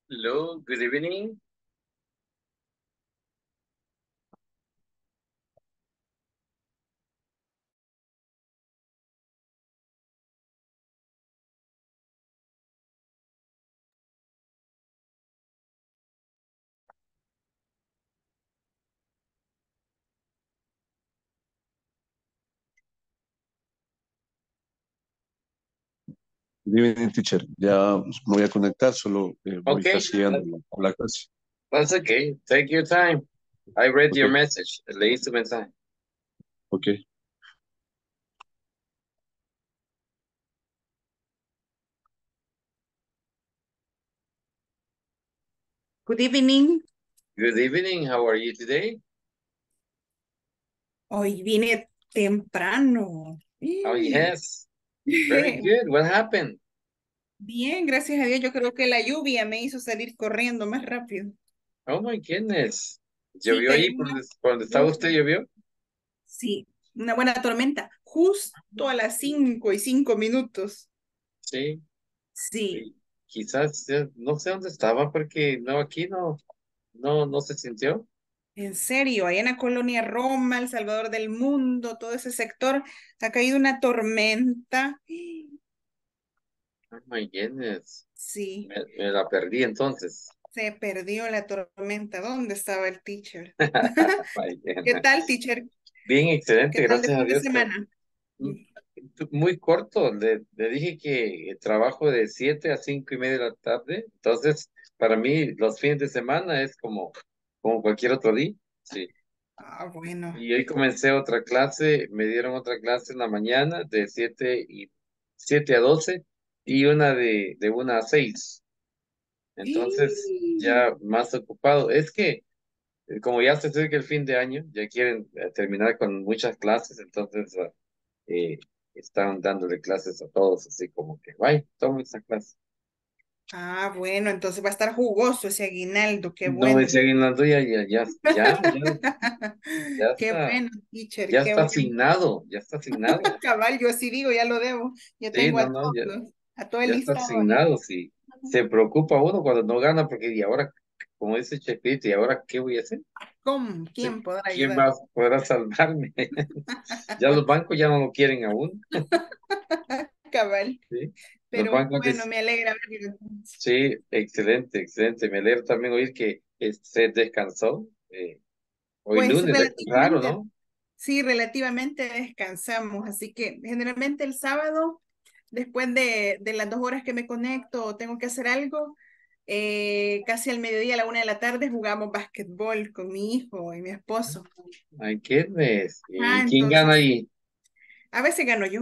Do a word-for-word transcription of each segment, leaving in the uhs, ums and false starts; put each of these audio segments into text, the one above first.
Hello, good evening. Good evening, teacher. Ya me voy a conectar, solo eh, voy Okay, casi llegando that- a la, a la clase. that's okay. Take your time. I read Ok, your message. Leí su mensaje. ok. Good evening. Good evening. How are you today? Hoy vine temprano. Oh, Mm. yes. Very good. What happened? Bien, gracias a Dios. Yo creo que la lluvia me hizo salir corriendo más rápido. Oh, my goodness. Sí, ¿Llovió cayó ahí por una, donde por donde estaba usted? uh, ¿Llovió? sí, una buena tormenta. Justo a las cinco y cinco minutos. Sí. Sí, Y quizás, eh, no sé dónde estaba porque no, aquí no, no, no se sintió. en serio, allá en la colonia Roma, El Salvador del Mundo, todo ese sector, ha caído una tormenta. Oh, my goodness. Sí, Me, me la perdí entonces. se perdió la tormenta. ¿Dónde estaba el teacher? My ¿Qué tal, goodness. teacher? Bien, ¿Qué excelente, tal de gracias a fin de Dios. semana? Muy corto, le, le dije que trabajo de siete a cinco y media de la tarde, entonces para mí los fines de semana es como, como cualquier otro día, sí. Ah, bueno. Y hoy comencé otra clase, me dieron otra clase en la mañana de siete y siete a doce y una de, de una a seis, entonces ¡Ih! ya más ocupado. Es que eh, como ya se acerca el fin de año, ya quieren eh, terminar con muchas clases, entonces ah, eh, estaban dándole clases a todos, así como que, vaya, toma esa clase. Ah, bueno, entonces va a estar jugoso ese aguinaldo, qué No, bueno. ese aguinaldo ya, ya, ya, ya, ya, ya Qué está, bueno, teacher, ya qué está bueno. asignado, ya está asignado. Cabal, yo sí digo, ya lo debo. Ya Sí, tengo no, a no, ya, todos, a todo el ya está listado ahí. asignado, sí. Se preocupa uno cuando no gana, porque y ahora, como dice Chepito, ¿y ahora qué voy a hacer? ¿Cómo? Sí, ¿Quién podrá ¿quién ayudar? va a poder salvarme? Ya los bancos ya no lo quieren aún, Cabal, ¿sí? Los pero bancos bueno, dicen, me alegra verlo. sí, excelente, excelente. Me alegra también oír que eh, se descansó. eh, hoy Pues lunes, de- raro, relativamente, ¿no? sí, relativamente descansamos, así que generalmente el sábado, después de, de las dos horas que me conecto o tengo que hacer algo, eh, casi al mediodía, a la una de la tarde, jugamos básquetbol con mi hijo y mi esposo. Ay, qué mes. Ah, ¿Y quién gana entonces, ahí? a veces gano yo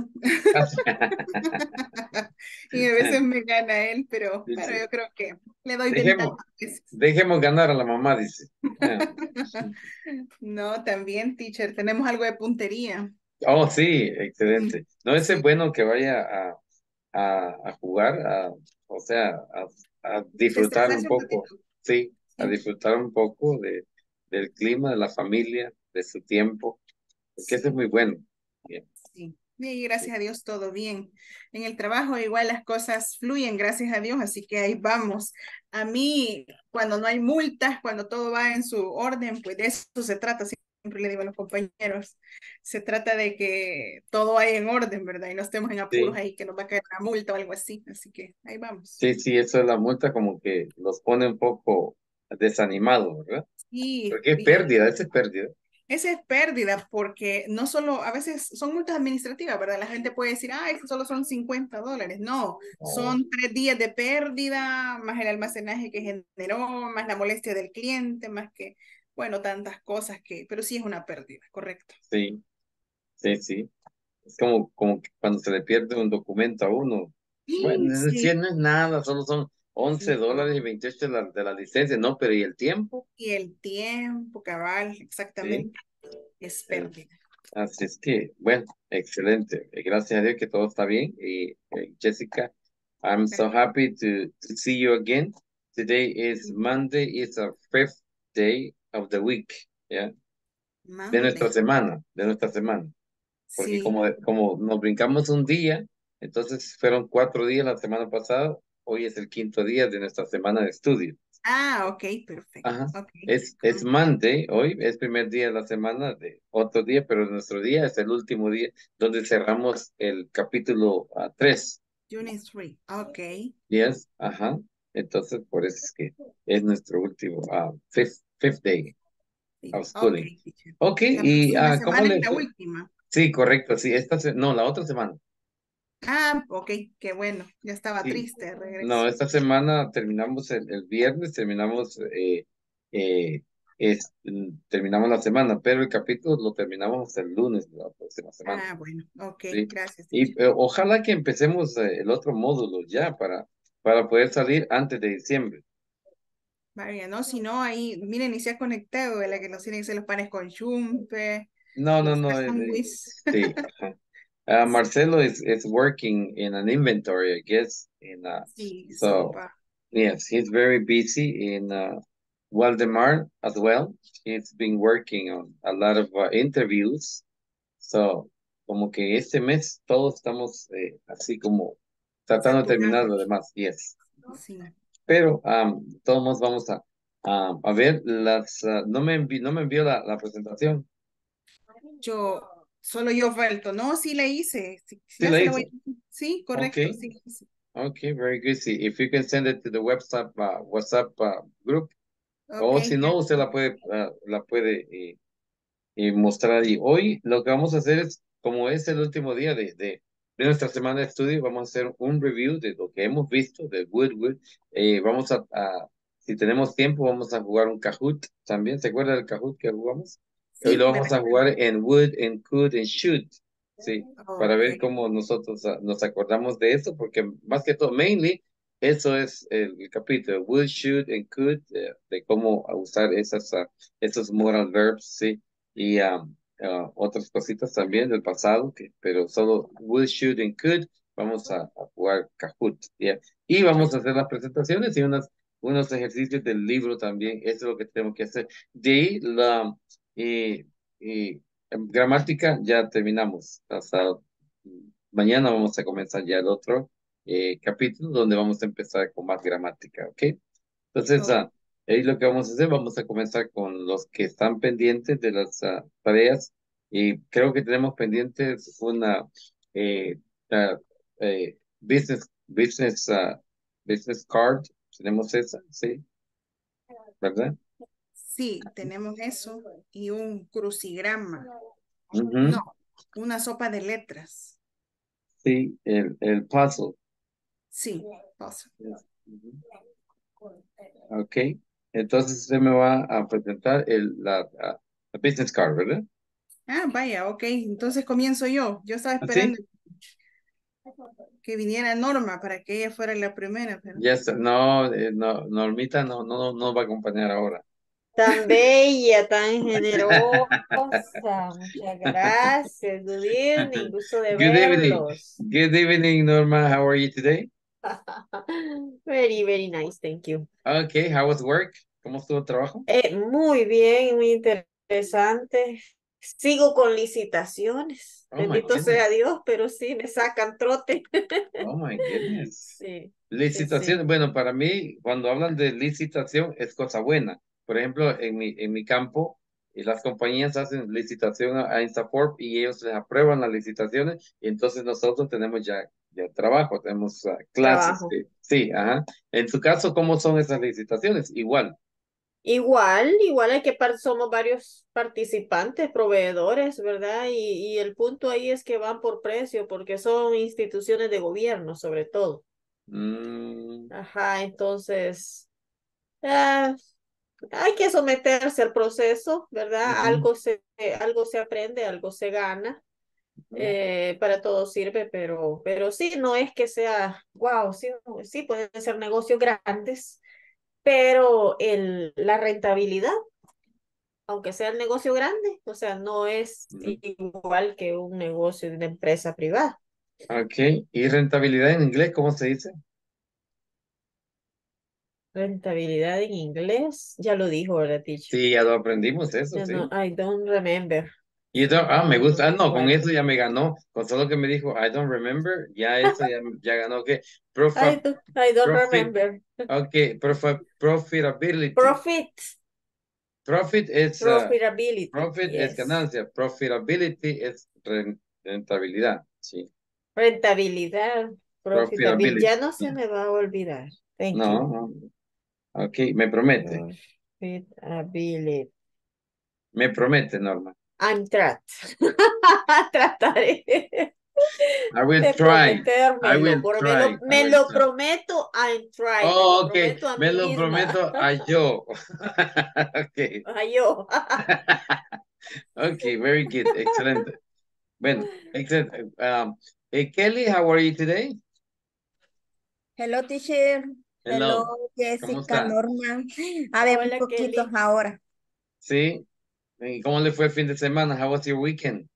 y a veces me gana él, pero, pero Dice, yo creo que le doy ventaja dejemos, a veces. dejemos ganar a la mamá, dice. Ah, No, también, teacher, tenemos algo de puntería. oh, sí, Mm, excelente. No, ese es sí, bueno que vaya a, a, a jugar, a, o sea, a, a disfrutar un desestresarse un poco, ratito. sí, a Sí, disfrutar un poco de, del clima, de la familia, de su tiempo, porque eso es sí. muy bueno. Bien, Sí, y gracias a Dios todo bien. En el trabajo igual las cosas fluyen, gracias a Dios, así que ahí vamos. A mí, cuando no hay multas, cuando todo va en su orden, pues de eso se trata, siempre le digo a los compañeros, se trata de que todo vaya en orden, ¿verdad? Y no estemos en apuros sí. ahí, que nos va a caer una multa o algo así, así que ahí vamos. Sí, sí, eso es la multa como que los pone un poco desanimados, ¿verdad? Sí, Porque es bien. pérdida, esa es pérdida. Esa es pérdida porque no solo, a veces son multas administrativas, ¿verdad? La gente puede decir, ah, eso solo son cincuenta dólares. No, No, son tres días de pérdida, más el almacenaje que generó, más la molestia del cliente, más que, bueno, tantas cosas que, pero sí es una pérdida, correcto. sí, sí, sí. Es como, como que cuando se le pierde un documento a uno. Bueno, es Sí, decir, no es nada, solo son once dólares y no. veintiocho de la, de la licencia, no, pero ¿y el tiempo? Y el tiempo, cabal, Sí. exactamente, es Eh, pérdida. así es que, bueno, excelente. Eh, Gracias a Dios que todo está bien. Y eh, Jessica, I'm so happy to, to see you again. Today is Monday, it's our fifth day of the week. Yeah. De nuestra Mande. semana, de nuestra semana. Porque Sí, como, como nos brincamos un día, entonces fueron cuatro días la semana pasada, hoy es el quinto día de nuestra semana de estudio. Ah, ok, perfecto. Ajá. Okay. Es, es Um, Monday, hoy es primer día de la semana de otro día, pero nuestro día es el último día donde cerramos el capítulo ah, tres. June three. Ok. Yes, ajá. Entonces, por eso es que es nuestro último, ah, fifth, fifth day Sí, of ok, schooling. teacher. Ok, La y próxima ah, ¿cómo semana es les? la última. Sí, correcto, sí, esta se... no, la otra semana. Ah, ok, qué bueno. Ya estaba Sí, triste de no, regreso. esta semana terminamos el, el viernes, terminamos, eh, eh, es, mm, terminamos la semana, pero el capítulo lo terminamos hasta el lunes de la próxima semana, Ah, bueno, ok, ¿sí? gracias, Y teacher. eh, ojalá que empecemos eh, el otro módulo ya para, para poder salir antes de diciembre. Vaya, ¿no? Si no, ahí, miren, ni se ha conectado, de la que nos tienen que hacer los panes con chumpe, No, no, los no, eh, eh, sándwiches. sí, ajá. Ah, Marcelo is, is working in an inventory, I guess, in uh, Sí, so sopa. yes, he's very busy in uh, Waldemar as well. He's been working on a lot of uh, interviews. So, como que este mes todos estamos eh, así como tratando de terminar lo Saturados. demás, yes. Sí. Pero um, todos nos vamos a, a, a ver las, uh, no me envi- no me envió la, la presentación. Yo, solo yo falto. No, sí la hice. Sí, sí, Sí ya la se la voy hizo. a... Sí, correcto, Okay, sí. Sí. okay, very good. See, if you can send it to the WhatsApp, uh, WhatsApp uh, group, Ok, o si ya. no, usted la puede, uh, la puede eh, y mostrar ahí. Hoy lo que vamos a hacer es, como es el último día de, de, de nuestra semana de estudio, vamos a hacer un review de lo que hemos visto de Woodwood. Eh, vamos a, a, si tenemos tiempo, vamos a jugar un Kahoot también. ¿Se acuerda del Kahoot que jugamos? Hoy Sí, lo me vamos a recuerdo. jugar en Wood, en Could, en Shoot. Sí, para Ok, ver cómo nosotros ah, nos acordamos de eso, porque más que todo, mainly, eso es el, el capítulo, would, should, and could, eh, de cómo usar esas, ah, esos moral verbs, sí, y um, uh, otras cositas también del pasado, que, pero solo will, should, and could, vamos a, a jugar Kahoot, ¿ya? Y vamos a hacer las presentaciones y unas, unos ejercicios del libro también, eso es lo que tenemos que hacer. De ahí, la, y, y, em, gramática ya terminamos, hasta mañana vamos a comenzar ya el otro eh, capítulo, donde vamos a empezar con más gramática, ¿ok? Entonces, ok. ah, ahí lo que vamos a hacer, vamos a comenzar con los que están pendientes de las ah, tareas y creo que tenemos pendientes una eh, ah, eh, business, business, ah, business card, tenemos esa, sí, ¿verdad? Sí, tenemos eso y un crucigrama. Ujú. No, una sopa de letras. Sí, el, el puzzle. Sí, paso. Yes. Ujú. Ok, entonces usted me va a presentar el, la, la- la business card, ¿verdad? Ah, vaya, ok. Entonces comienzo yo. Yo estaba esperando ¿Sí? que viniera Norma para que ella fuera la primera, pero Yes, no, eh, no, Normita no, no, no va a acompañar ahora. Tan bella, tan generosa. Muchas gracias. Good evening. Gusto de Good evening. verlos. Good evening, Norma. How are you today? Very, very nice. Thank you. Okay, how was work? ¿Cómo estuvo el trabajo? Eh, muy bien, muy interesante. Sigo con licitaciones. Oh my Bendito sea goodness. Dios, pero sí me sacan trote. Oh my goodness. Sí, sí, sí. Licitación, bueno, para mí, cuando hablan de licitación, es cosa buena. Por ejemplo, en mi, en mi campo, eh, las compañías hacen licitación a, a Instaform y ellos les aprueban las licitaciones y entonces nosotros tenemos ya, ya trabajo, tenemos ah, clases. Trabajo. Sí, sí, ajá. En su caso, ¿cómo son esas licitaciones? Igual. Igual, igual hay que par somos varios participantes, proveedores, ¿verdad? Y, y el punto ahí es que van por precio, porque son instituciones de gobierno, sobre todo. Mm, Ajá, entonces, ah, hay que someterse al proceso, ¿verdad? ujú, Algo se, algo se aprende, algo se gana, ujú, eh, para todo sirve, pero, pero sí, no es que sea, wow, sí, sí pueden ser negocios grandes, pero el, la rentabilidad, aunque sea el negocio grande, o sea, no es ujú. igual que un negocio de una empresa privada. Ok. ¿Y rentabilidad en inglés, cómo se dice? Rentabilidad en inglés, ya lo dijo, ¿verdad, teacher? Sí, ya lo aprendimos eso, Ya no, sí. I don't remember. You don't, ah, me gusta. Ah, no, con eso ya me ganó. Con solo que me dijo, I don't remember, ya eso ya, ya ganó. Ok, I, Profa, do, I don't profit, remember. ok, profa, profitability. Profit. Profit es, uh, Profitability. profit es Yes. ganancia, profitability es ren- rentabilidad, sí. Rentabilidad. Profitability. Profitability. Ya no se me va a olvidar. Thank No, you. no. Ok, me promete, Profitability. me promete, Norma. I'm trapped. Trataré I will de try, I prometérmelo. will Por me try, lo, I me will lo try. prometo, I'm trying. Me Oh, lo ok, prometo a me mí lo misma. prometo a yo. Ok, A yo. ok, very good, excelente. Bueno, excelente. Um, eh, Kelly, how are you today? Hello, teacher. Hello, Hello, ¿cómo Jessica, está? Norma. A ver, un Hola, poquito Kelly. ahora. Sí, ¿y cómo le fue el fin de semana? How was your weekend?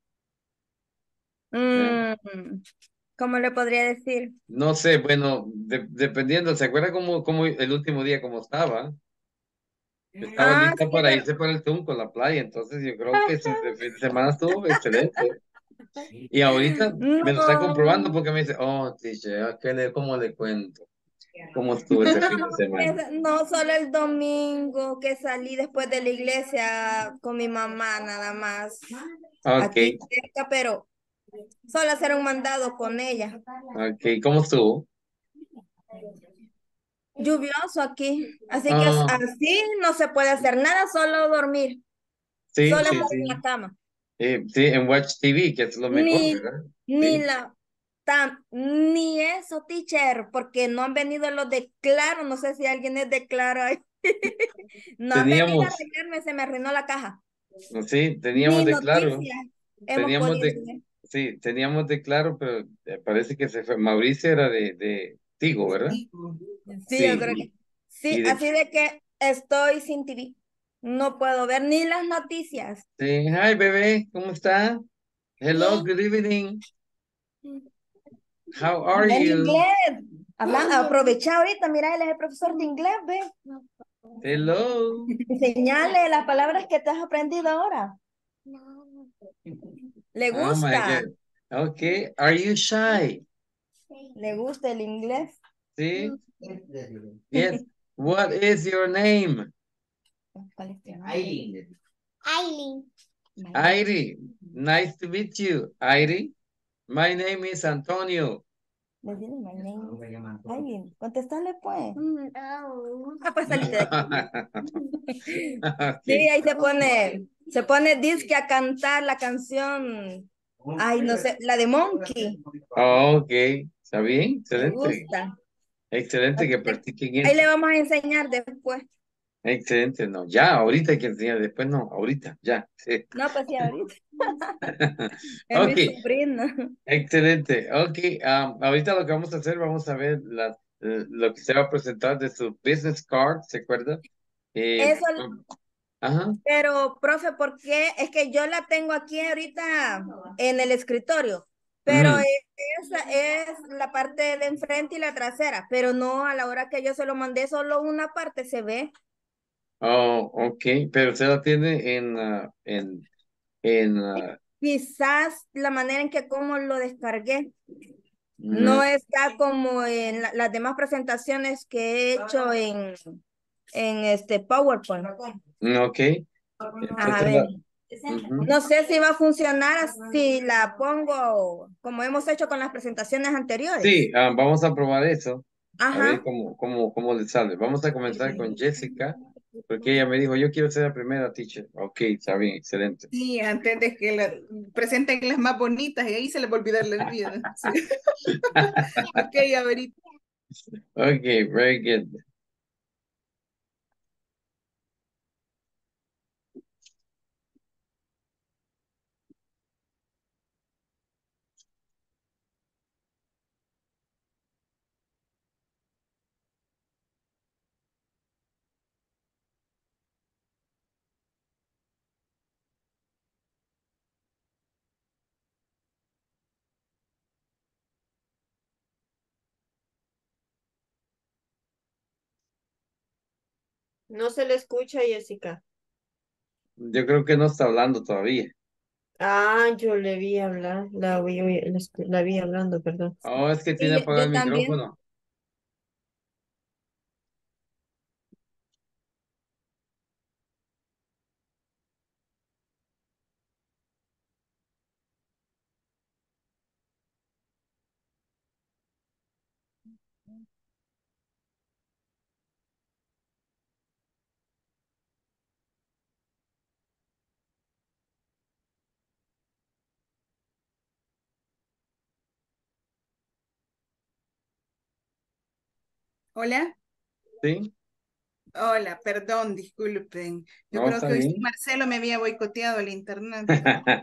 Eh, Mm, ¿cómo le podría decir? No sé, bueno, de- dependiendo, ¿se acuerda cómo, cómo el último día cómo estaba? Estaba Ah, lista sí, para pero irse para el Tunco, la playa, entonces yo creo que su el fin de semana estuvo excelente. Y ahorita me lo está comprobando no, porque me dice, oh, teacher, ¿a qué le, cómo le cuento? ¿Cómo estuvo ese fin de semana? es- no solo el domingo que salí después de la iglesia con mi mamá, nada más. Ok, Aquí cerca, pero solo hacer un mandado con ella. ok, ¿cómo estuvo? Lluvioso aquí, así que as- Ah, así no se puede hacer nada, solo dormir, sí, solo sí, estar en sí. la cama. Eh, sí, en Watch T V, que es lo mejor, Ni, ¿verdad? ni Sí. la tan, ni eso, teacher, porque no han venido los de Claro, no sé si alguien es de Claro ahí. No han venido a Teníamos, arreglarme, se me arruinó la caja. sí, teníamos Ni de claro, noticias hemos teníamos podido de, ver. sí, teníamos de claro, pero eh, parece que se fue. Mauricio era de, de Tigo, ¿verdad? Sí, yo Sí, creo que y, sí, y de, así de que estoy sin T V. No puedo ver ni las noticias. sí, hi, bebé, ¿cómo está? Hello, Bien. good evening. How are En you? inglés. Habla, aprovecha ahorita, mira, él es el profesor de inglés, ve. Hello. Enseñale las palabras que te has aprendido ahora. ¿Le Oh my gusta? God. Okay, are you shy? ¿Le gusta el inglés? Sí. Yes. What is your name? ¿Cuál es tu nombre? Aileen. Aileen. Airi. Nice to meet you, Airi. My name is Antonio. Le tiene my name. Aileen, contestale pues. Ah, pues salite de aquí. Sí, Okay. ahí se pone, se pone disque a cantar la canción. Ay, no sé, la de Monkey. Ok, está bien, Le excelente. gusta. Excelente que practiquen Ahí le eso. vamos a enseñar después. Excelente, no, ya, ahorita hay que enseñar, después no, ahorita, ya. Sí. No, pues sí, ahorita. Es mi Ok, sobrino. excelente. Ok, um, ahorita lo que vamos a hacer, vamos a ver la, eh, lo que se va a presentar de su business card, ¿se acuerda? Eh, Eso, ajá. pero, profe, ¿por qué? Es que yo la tengo aquí ahorita en el escritorio, pero Ujú. esa es la parte de enfrente y la trasera, pero no, a la hora que yo se lo mandé, solo una parte se ve. Oh, ok, pero usted la tiene en, ah, en, en, ah, Quizás la manera en que como lo descargué mm, no está como en la- las demás presentaciones que he hecho en, en este PowerPoint. ok, A entonces ver, la, ujú. no sé si va a funcionar si la pongo como hemos hecho con las presentaciones anteriores. Sí, ah, vamos a probar eso, a ver Ajá. cómo, cómo, cómo le sale. Vamos a comenzar con Jessica, porque ella me dijo, yo quiero ser la primera teacher. Ok, está bien, excelente. Sí, antes de que la presenten las más bonitas y ahí se les va a olvidar la vida. Sí. Ok, ahorita. Ok, very good. No se le escucha, Jessica. Yo creo que no está hablando todavía. Ah, yo le vi hablar, la vi, oí- la, escu- la vi hablando, perdón. Oh, es que Sí, tiene yo, apagado yo el también. micrófono. Hola. ¿Sí? Hola, perdón, disculpen. Yo No, creo está que hoy sí bien. Marcelo me había boicoteado el internet.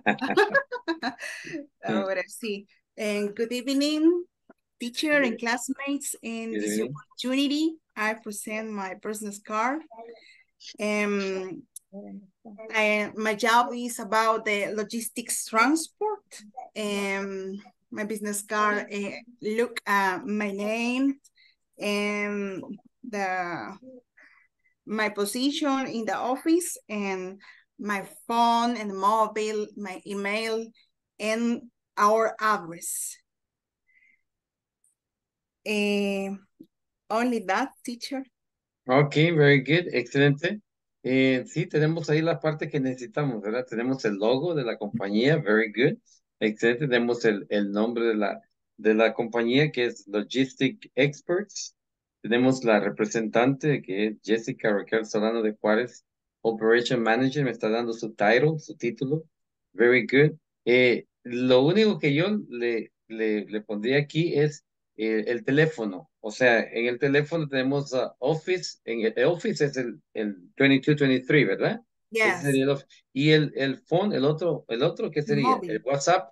Ahora sí. And good evening, teacher and classmates. In Good this evening. opportunity, I present my business card. Um, I, my job is about the logistics transport. Um, my business card uh, look at my name and the my position in the office and my phone and mobile, my email, and our address. Eh, only that, teacher. Ok, very good, excelente. Eh, sí, tenemos ahí la parte que necesitamos, ¿verdad? Tenemos el logo de la compañía, very good, excelente. Tenemos el, el nombre de la, de la compañía que es Logistic Experts. Tenemos la representante que es Jessica Raquel Solano de Juárez, Operation Manager, me está dando su title, su título, very good. Eh, lo único que yo le, le, le pondría aquí es eh, el teléfono. O sea, en el teléfono tenemos uh, Office, en el, el Office es el, el veintidós veintitrés, ¿verdad? Ese Yes, sería el Office. Y el, el phone, el otro, el otro, ¿qué sería? El mobile. WhatsApp.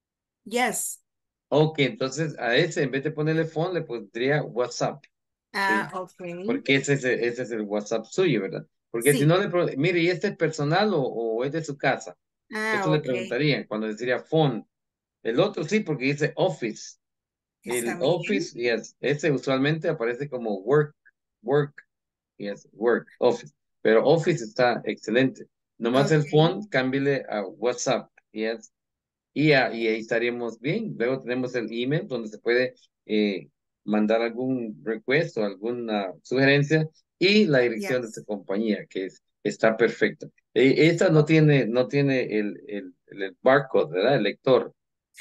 Yes. Ok, entonces a ese, en vez de ponerle phone, le pondría WhatsApp. Ah, Sí, ok. porque ese es, el- ese es el WhatsApp suyo, ¿verdad? Porque si Sí. no le pregun- mire, ¿y este es personal o, o es de su casa? Ah, Esto le ok. preguntarían cuando diría phone. El otro sí, porque dice Office. Está El bien. Office, yes, ese usualmente aparece como work, work, yes, work, Office. Pero Office está excelente. Nomás Ok. el phone, cámbiale a WhatsApp, yes. Y, a- y ahí estaríamos bien. Luego tenemos el email donde se puede eh, mandar algún request o alguna sugerencia y la dirección de su Yes. compañía, que es, está perfecta. Eh, esta no tiene, no tiene el, el, el barcode, ¿verdad? El lector.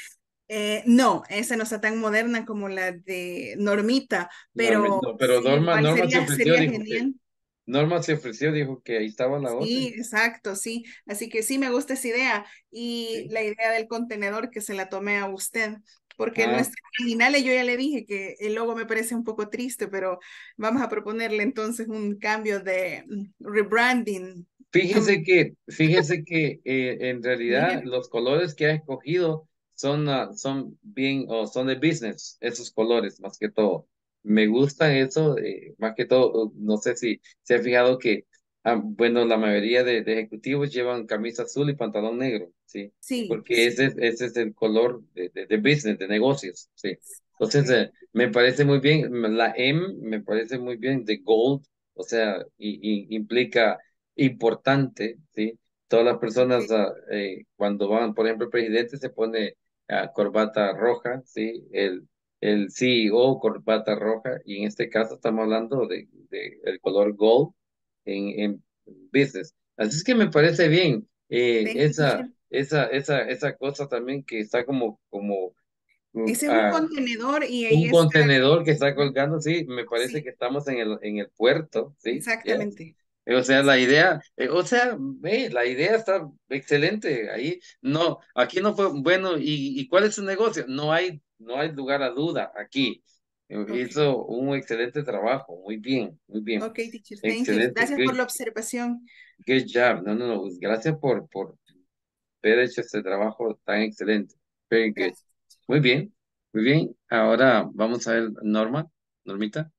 Eh, no, esa no está tan moderna como la de Normita, No, me- pero no, pero sí, Norma, igual Norma se sería, ofreció, sería dijo que, genial. Norma se ofreció, dijo que ahí estaba la Sí, orden. exacto, sí. Así que sí me gusta esa idea y Sí. la idea del contenedor que se la tomé a usted, porque Ah, nuestra original yo ya le dije que el logo me parece un poco triste, pero vamos a proponerle entonces un cambio de mm, rebranding. Am- fíjese que, fíjese que eh, en realidad Mire, los colores que ha escogido son, ah, son bien, o son de business, esos colores más que todo. Me gusta eso, eh, más que todo, no sé si se ha fijado que, ah, bueno, la mayoría de, de ejecutivos llevan camisa azul y pantalón negro, ¿sí? sí, Porque ese, sí, es- ese es el color de, de, de business, de negocios, ¿sí? Entonces, ok, eh, me parece muy bien, la M me parece muy bien, de gold, o sea, y, y implica importante, ¿sí? Todas las personas, ok, ah, eh, cuando van, por ejemplo, el presidente se pone ah, corbata roja, ¿sí? El, el C E O, corbata roja, y en este caso estamos hablando de, de el color gold en, en business. Así es que me parece bien eh, thank you, esa, teacher. esa, esa, esa cosa también que está como, como mm, Ese es un ah, contenedor y ahí un está, contenedor que está colgando, sí, me parece que sí, estamos en el, en el puerto, ¿sí? ¿Ya? exactamente. Eh, O sea, la idea, eh, o sea, ve, la idea está excelente. Ahí no, aquí no fue bueno. ¿Y, y cuál es su negocio? No hay, no hay lugar a duda aquí. Eh, Ok, Hizo un excelente trabajo. Muy bien, muy bien. ok, teacher, thank you. Excelente. Gracias por Good, la observación. good job. No, no, no. Pues gracias por, por haber hecho este trabajo tan excelente. Very good. Gracias. Muy bien, muy bien. Ahora vamos a ver Norma, Normita.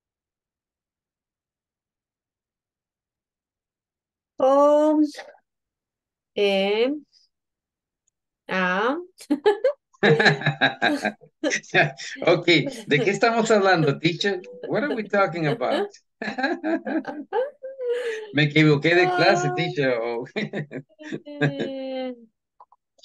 O, E, A. Okay, ¿de qué estamos hablando, teacher? What are we talking about? Me equivoqué de clase, Ah, teacher. Oh. eh,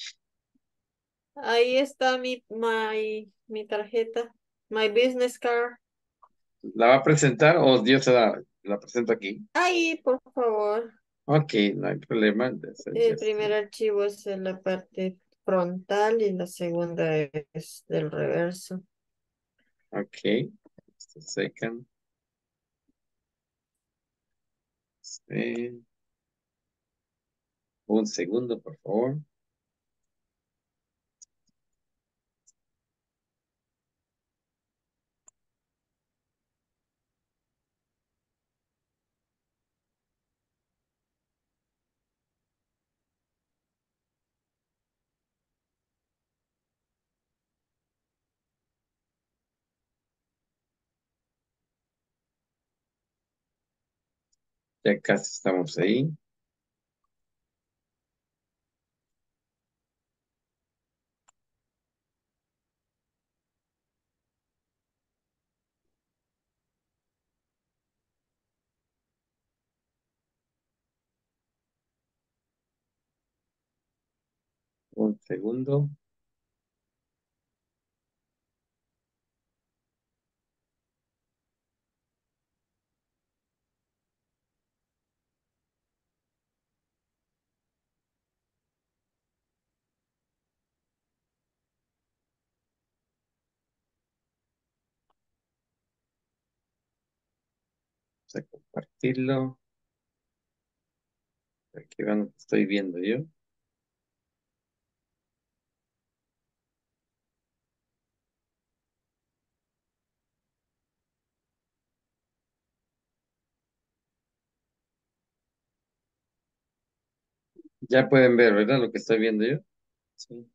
Ahí está mi, my, mi tarjeta, my business card. ¿La va a presentar o Dios se la, la presento aquí? Ahí, por favor. Ok, no hay problema. This is El just- primer archivo es en la parte frontal y la segunda es del reverso. Ok, just a second. Sí. Un segundo, por favor. Ya casi estamos ahí. Un segundo. Vamos a compartirlo. Aquí van lo que estoy viendo yo. Ya pueden ver, ¿verdad? Lo que estoy viendo yo. Sí.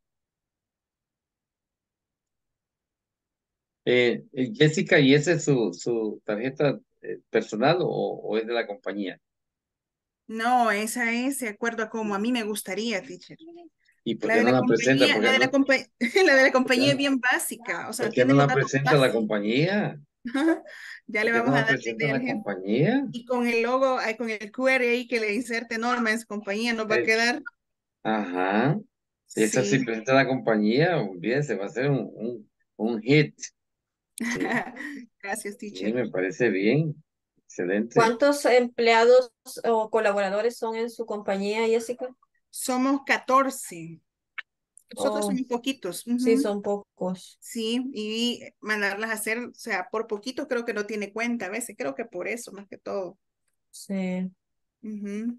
Eh, eh, Jessica, ¿y esa es su, su tarjeta eh, personal o, o es de la compañía? No, esa es de acuerdo a como a mí me gustaría, teacher. ¿Y por La qué de no la la presenta? compañía, ¿Por la qué de la no, compa- la de la por qué compañía es no, bien básica, o por sea, qué no tiene los la datos presenta la básicos. compañía? Ya ¿Por le qué vamos no a la dar la presenta idea al la jefe. compañía? Y con el logo, ay, con el Q R ahí que le inserte Norma en su compañía, nos va a Eh, quedar. ajá. Esa sí Sí. presenta la compañía, olvídese, va a ser un, un, un hit. Sí, Gracias, sí, teacher. me parece bien. Excelente. ¿Cuántos empleados o colaboradores son en su compañía, Jessica? Somos catorce. Nosotros Oh, somos poquitos. sí, Ujú. son pocos. Sí, y mandarlas a hacer, o sea, por poquito creo que no tiene cuenta a veces. Creo que por eso, más que todo. Sí. Ujú.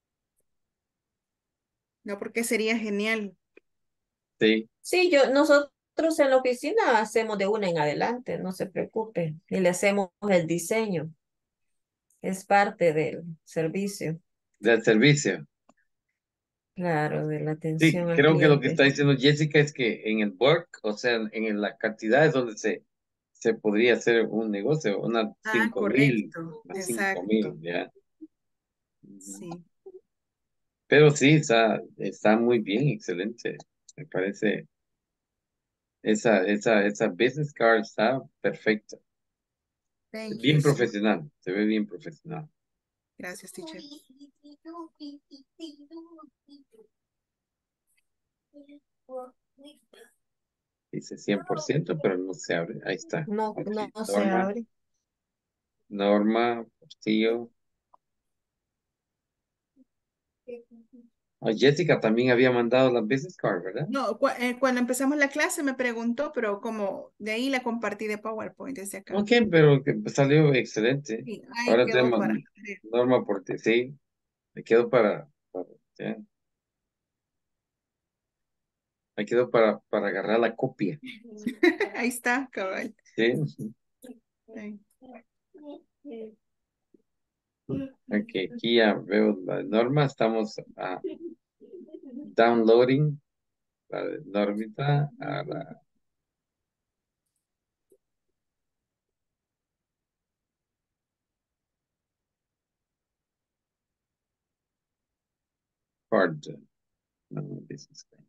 No, porque sería genial. Sí, Sí, yo, nosotros en la oficina hacemos de una en adelante, no se preocupe. Y le hacemos el diseño. Es parte del servicio, del servicio. claro, de la Sí, atención al creo que lo que cliente. está diciendo Jessica es que en el work, o sea, en la cantidad es donde se, se podría hacer un negocio, unas Ah, cinco mil, correcto. unas cinco Exacto. mil, ya. Ujú. Sí. Pero sí, está, está muy bien, excelente. Me parece, esa, esa, esa business card está perfecta. Thank you. Bien Sí. profesional, se ve bien profesional. Gracias, teacher. Dice cien por ciento, pero no se abre. Ahí está. No, Ok, no, no se Norma, abre. Norma, Portillo. Ah, Jessica también había mandado la business card, ¿verdad? No, cu- eh, cuando empezamos la clase me preguntó, pero como de ahí la compartí de PowerPoint desde acá. Ok, pero que salió excelente. Sí, ahí Ahora quedó tenemos para leer. Norma Portillo. Sí, me quedo para, para- ya, me quedo para, para agarrar la copia. Ahí está, cabal. Sí, Sí. ok, aquí ya veo la Norma. Estamos ah, downloading la de Normita a la card. No, business card.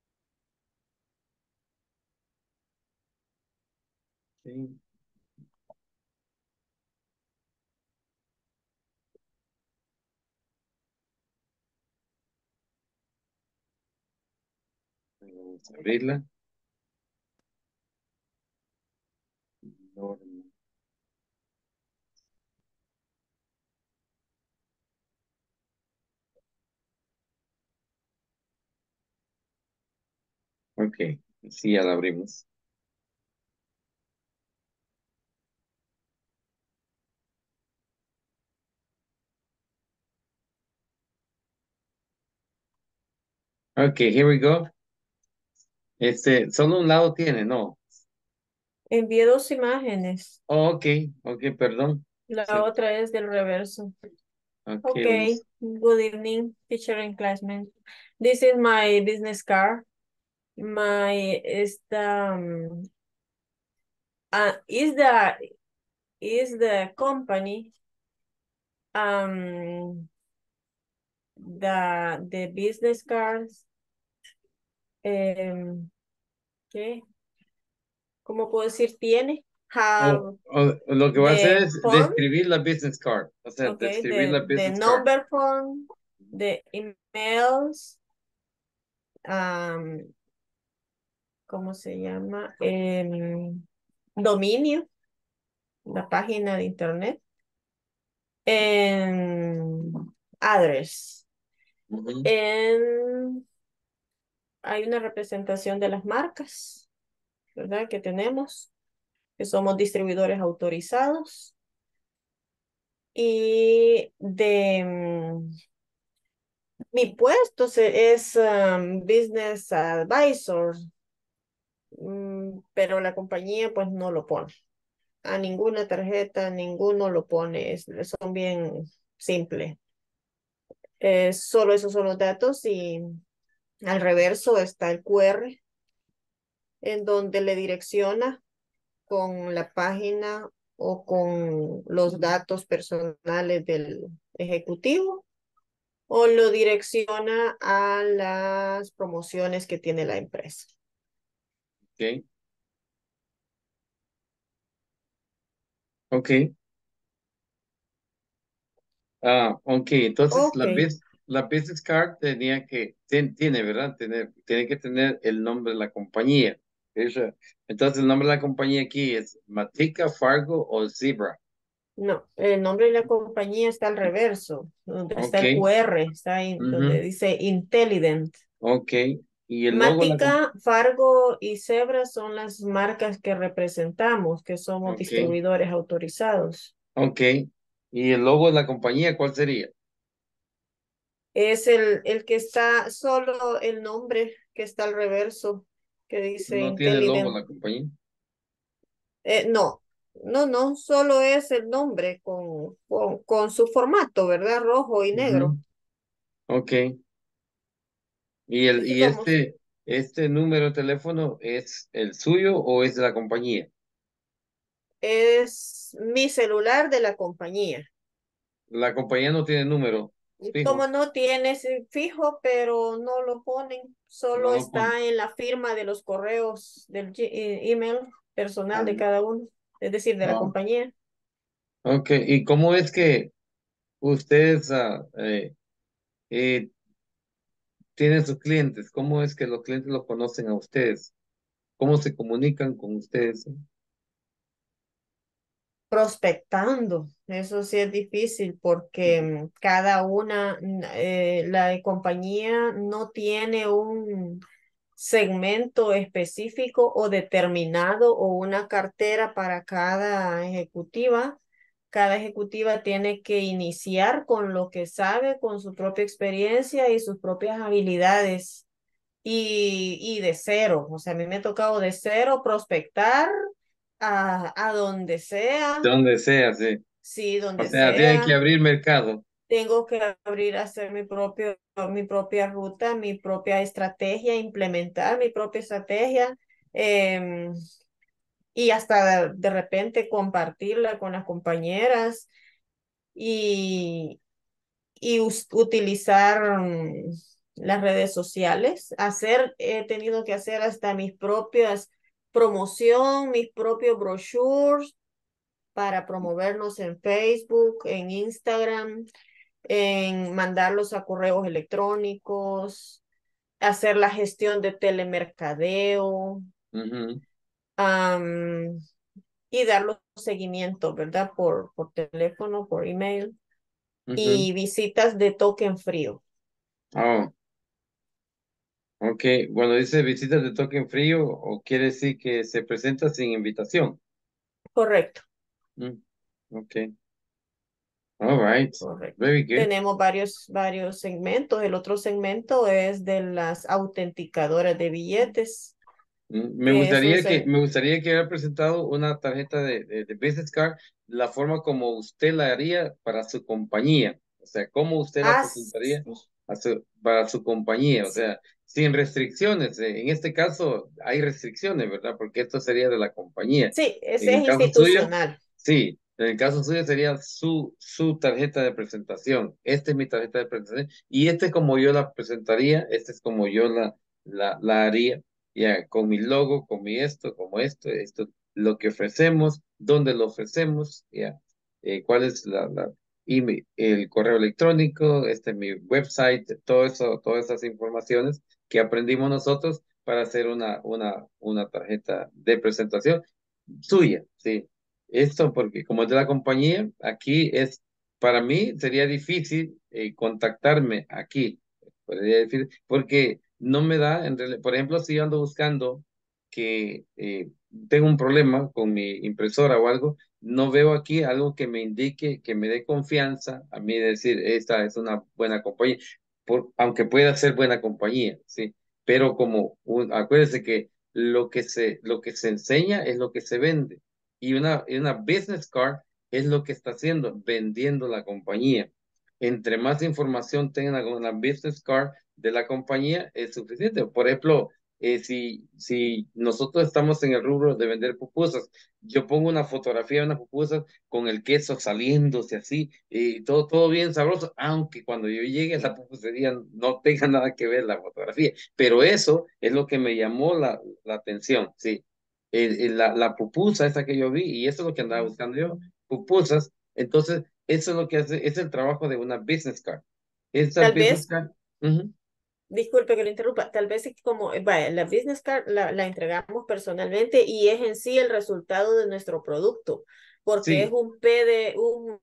Ok. Vamos Vamos a abrirla. Norma. Ok, sí, ya la abrimos. Ok, here we go. Este, solo un lado tiene, ¿no? Envié dos imágenes. Oh, ok, ok, perdón. La Sí, otra es del reverso. ok, Okay. vamos. Good evening, teacher and classmates. This is my business card. My esta um, uh, is the is the company um the the business cards um ¿qué? ¿Cómo puedo decir tiene? Oh, Have oh, lo que voy a hacer the es phone, describir la business card. O sea, okay, describir la the the business card. number phone, the emails, um, ¿cómo se llama? Em, dominio, la página de internet, en address. Ujú. En, hay una representación de las marcas, ¿verdad? Que tenemos, que somos distribuidores autorizados. Y de mm, mi puesto se- es um, Business Advisor, mm, pero la compañía pues no lo pone. A ninguna tarjeta, ninguno lo pone, es- son bien simples. Eh, solo esos son los datos y al reverso está el Q R en donde le direcciona con la página o con los datos personales del ejecutivo o lo direcciona a las promociones que tiene la empresa. Ok, ok. Ah, ok, entonces Ok, la, bus- la business card tenía que, ten- tiene, ¿verdad? Tener, tiene que tener el nombre de la compañía. Esa- Entonces el nombre de la compañía aquí es Matica, Fargo o Zebra. no, el nombre de la compañía está al reverso, donde está Ok, el Q R, está ahí donde ujú, dice Intelligent. ok. Y el logo de la compañía. Mática, Fargo y Zebra son las marcas que representamos, que somos Ok, distribuidores autorizados. ok. ¿Y el logo de la compañía cuál sería? Es el, el que está, solo el nombre que está al reverso, que dice No tiene logo Intelligent. la compañía. Eh, no, no, no, solo es el nombre con, con, con su formato, ¿verdad? Rojo y negro. Ujú, ok. ¿Y, el, Así y somos. este, este número de teléfono es el suyo o es de la compañía? Es mi celular de la compañía. La compañía no tiene número Como fijo. no tiene ese fijo, pero no lo ponen, solo No, con- está en la firma de los correos del G- eh, email personal de ah, cada uno, es decir, de la ah, compañía. ok, ¿y cómo es que ustedes ah, eh, eh, tienen sus clientes? ¿Cómo es que los clientes los conocen a ustedes? ¿Cómo se comunican con ustedes? Prospectando, eso sí es difícil porque mm, cada una, mm, eh, la compañía no tiene un segmento específico o determinado o una cartera para cada ejecutiva. Cada ejecutiva tiene que iniciar con lo que sabe, con su propia experiencia y sus propias habilidades. Y, y de cero, o sea, a mí me ha tocado de cero prospectar a, a donde sea, Donde sea, sí. sí, O donde sea, tienen que sea. abrir mercado. Tengo que abrir, hacer mi propio, mi propia ruta, mi propia estrategia, implementar mi propia estrategia em, y hasta de, de repente compartirla con las compañeras y, y us- utilizar mm, las redes sociales. Hacer, he tenido que hacer hasta mis propias promoción, mis propios brochures para promovernos en Facebook, en Instagram, en mandarlos a correos electrónicos, hacer la gestión de telemercadeo, Ujú, am, y dar los seguimientos, ¿verdad? Por, por teléfono, por email, ujú. y visitas de token frío. Oh, ok. Cuando dice visitas de toque en frío, o quiere decir que se presenta sin invitación. Correcto, Mm, ok. All right. correcto. Very good. Tenemos varios, varios segmentos. El otro segmento es de las autenticadoras de billetes, Mm, Me que es un gustaría que, seg- me gustaría que hubiera presentado una tarjeta de, de, de business card, la forma como usted la haría para su compañía. O sea, cómo usted la ah, presentaría sí, a su- para su compañía. O sí, sea, sin restricciones. Eh, En este caso hay restricciones, ¿verdad? Porque esto sería de la compañía. sí, En ese el es caso suyo, institucional. sí. En el caso suyo sería su, su tarjeta de presentación. Esta es mi tarjeta de presentación. Y este es como yo la presentaría. Este es como yo la, la, la haría ya, con mi logo, con mi esto, como esto, esto, lo que ofrecemos, dónde lo ofrecemos, ya, eh, cuál es la, la, y mi- el correo electrónico, este, mi website, todo eso, todas esas informaciones que aprendimos nosotros para hacer una, una, una tarjeta de presentación suya, sí. Esto porque como es de la compañía, aquí es, para mí sería difícil eh, contactarme aquí, podría decir, porque no me da, en realidad, por ejemplo, si yo ando buscando que eh, tengo un problema con mi impresora o algo, no veo aquí algo que me indique, que me dé confianza a mí decir, esta es una buena compañía, por, aunque pueda ser buena compañía, ¿sí? Pero como, un, acuérdense que lo que se, lo que se enseña es lo que se vende. Y una, y una business card es lo que está haciendo, vendiendo la compañía. Entre más información tengan con la business card de la compañía, es suficiente. Por ejemplo, eh, si, si nosotros estamos en el rubro de vender pupusas, yo pongo una fotografía de unas pupusas con el queso saliéndose así, y todo, todo bien sabroso, aunque cuando yo llegue a la pupusería no tenga nada que ver la fotografía. Pero eso es lo que me llamó la, la atención, sí. El- el- la, la pupusa esa que yo vi, y eso es lo que andaba buscando yo, pupusas. Entonces, eso es lo que hace, es el trabajo de una business card. Esta Tal business vez, card, ujú, disculpe que lo interrumpa, tal vez es como, eh, vaya, la business card la, la entregamos personalmente y es en sí el resultado de nuestro producto, porque es sí, un P D, un,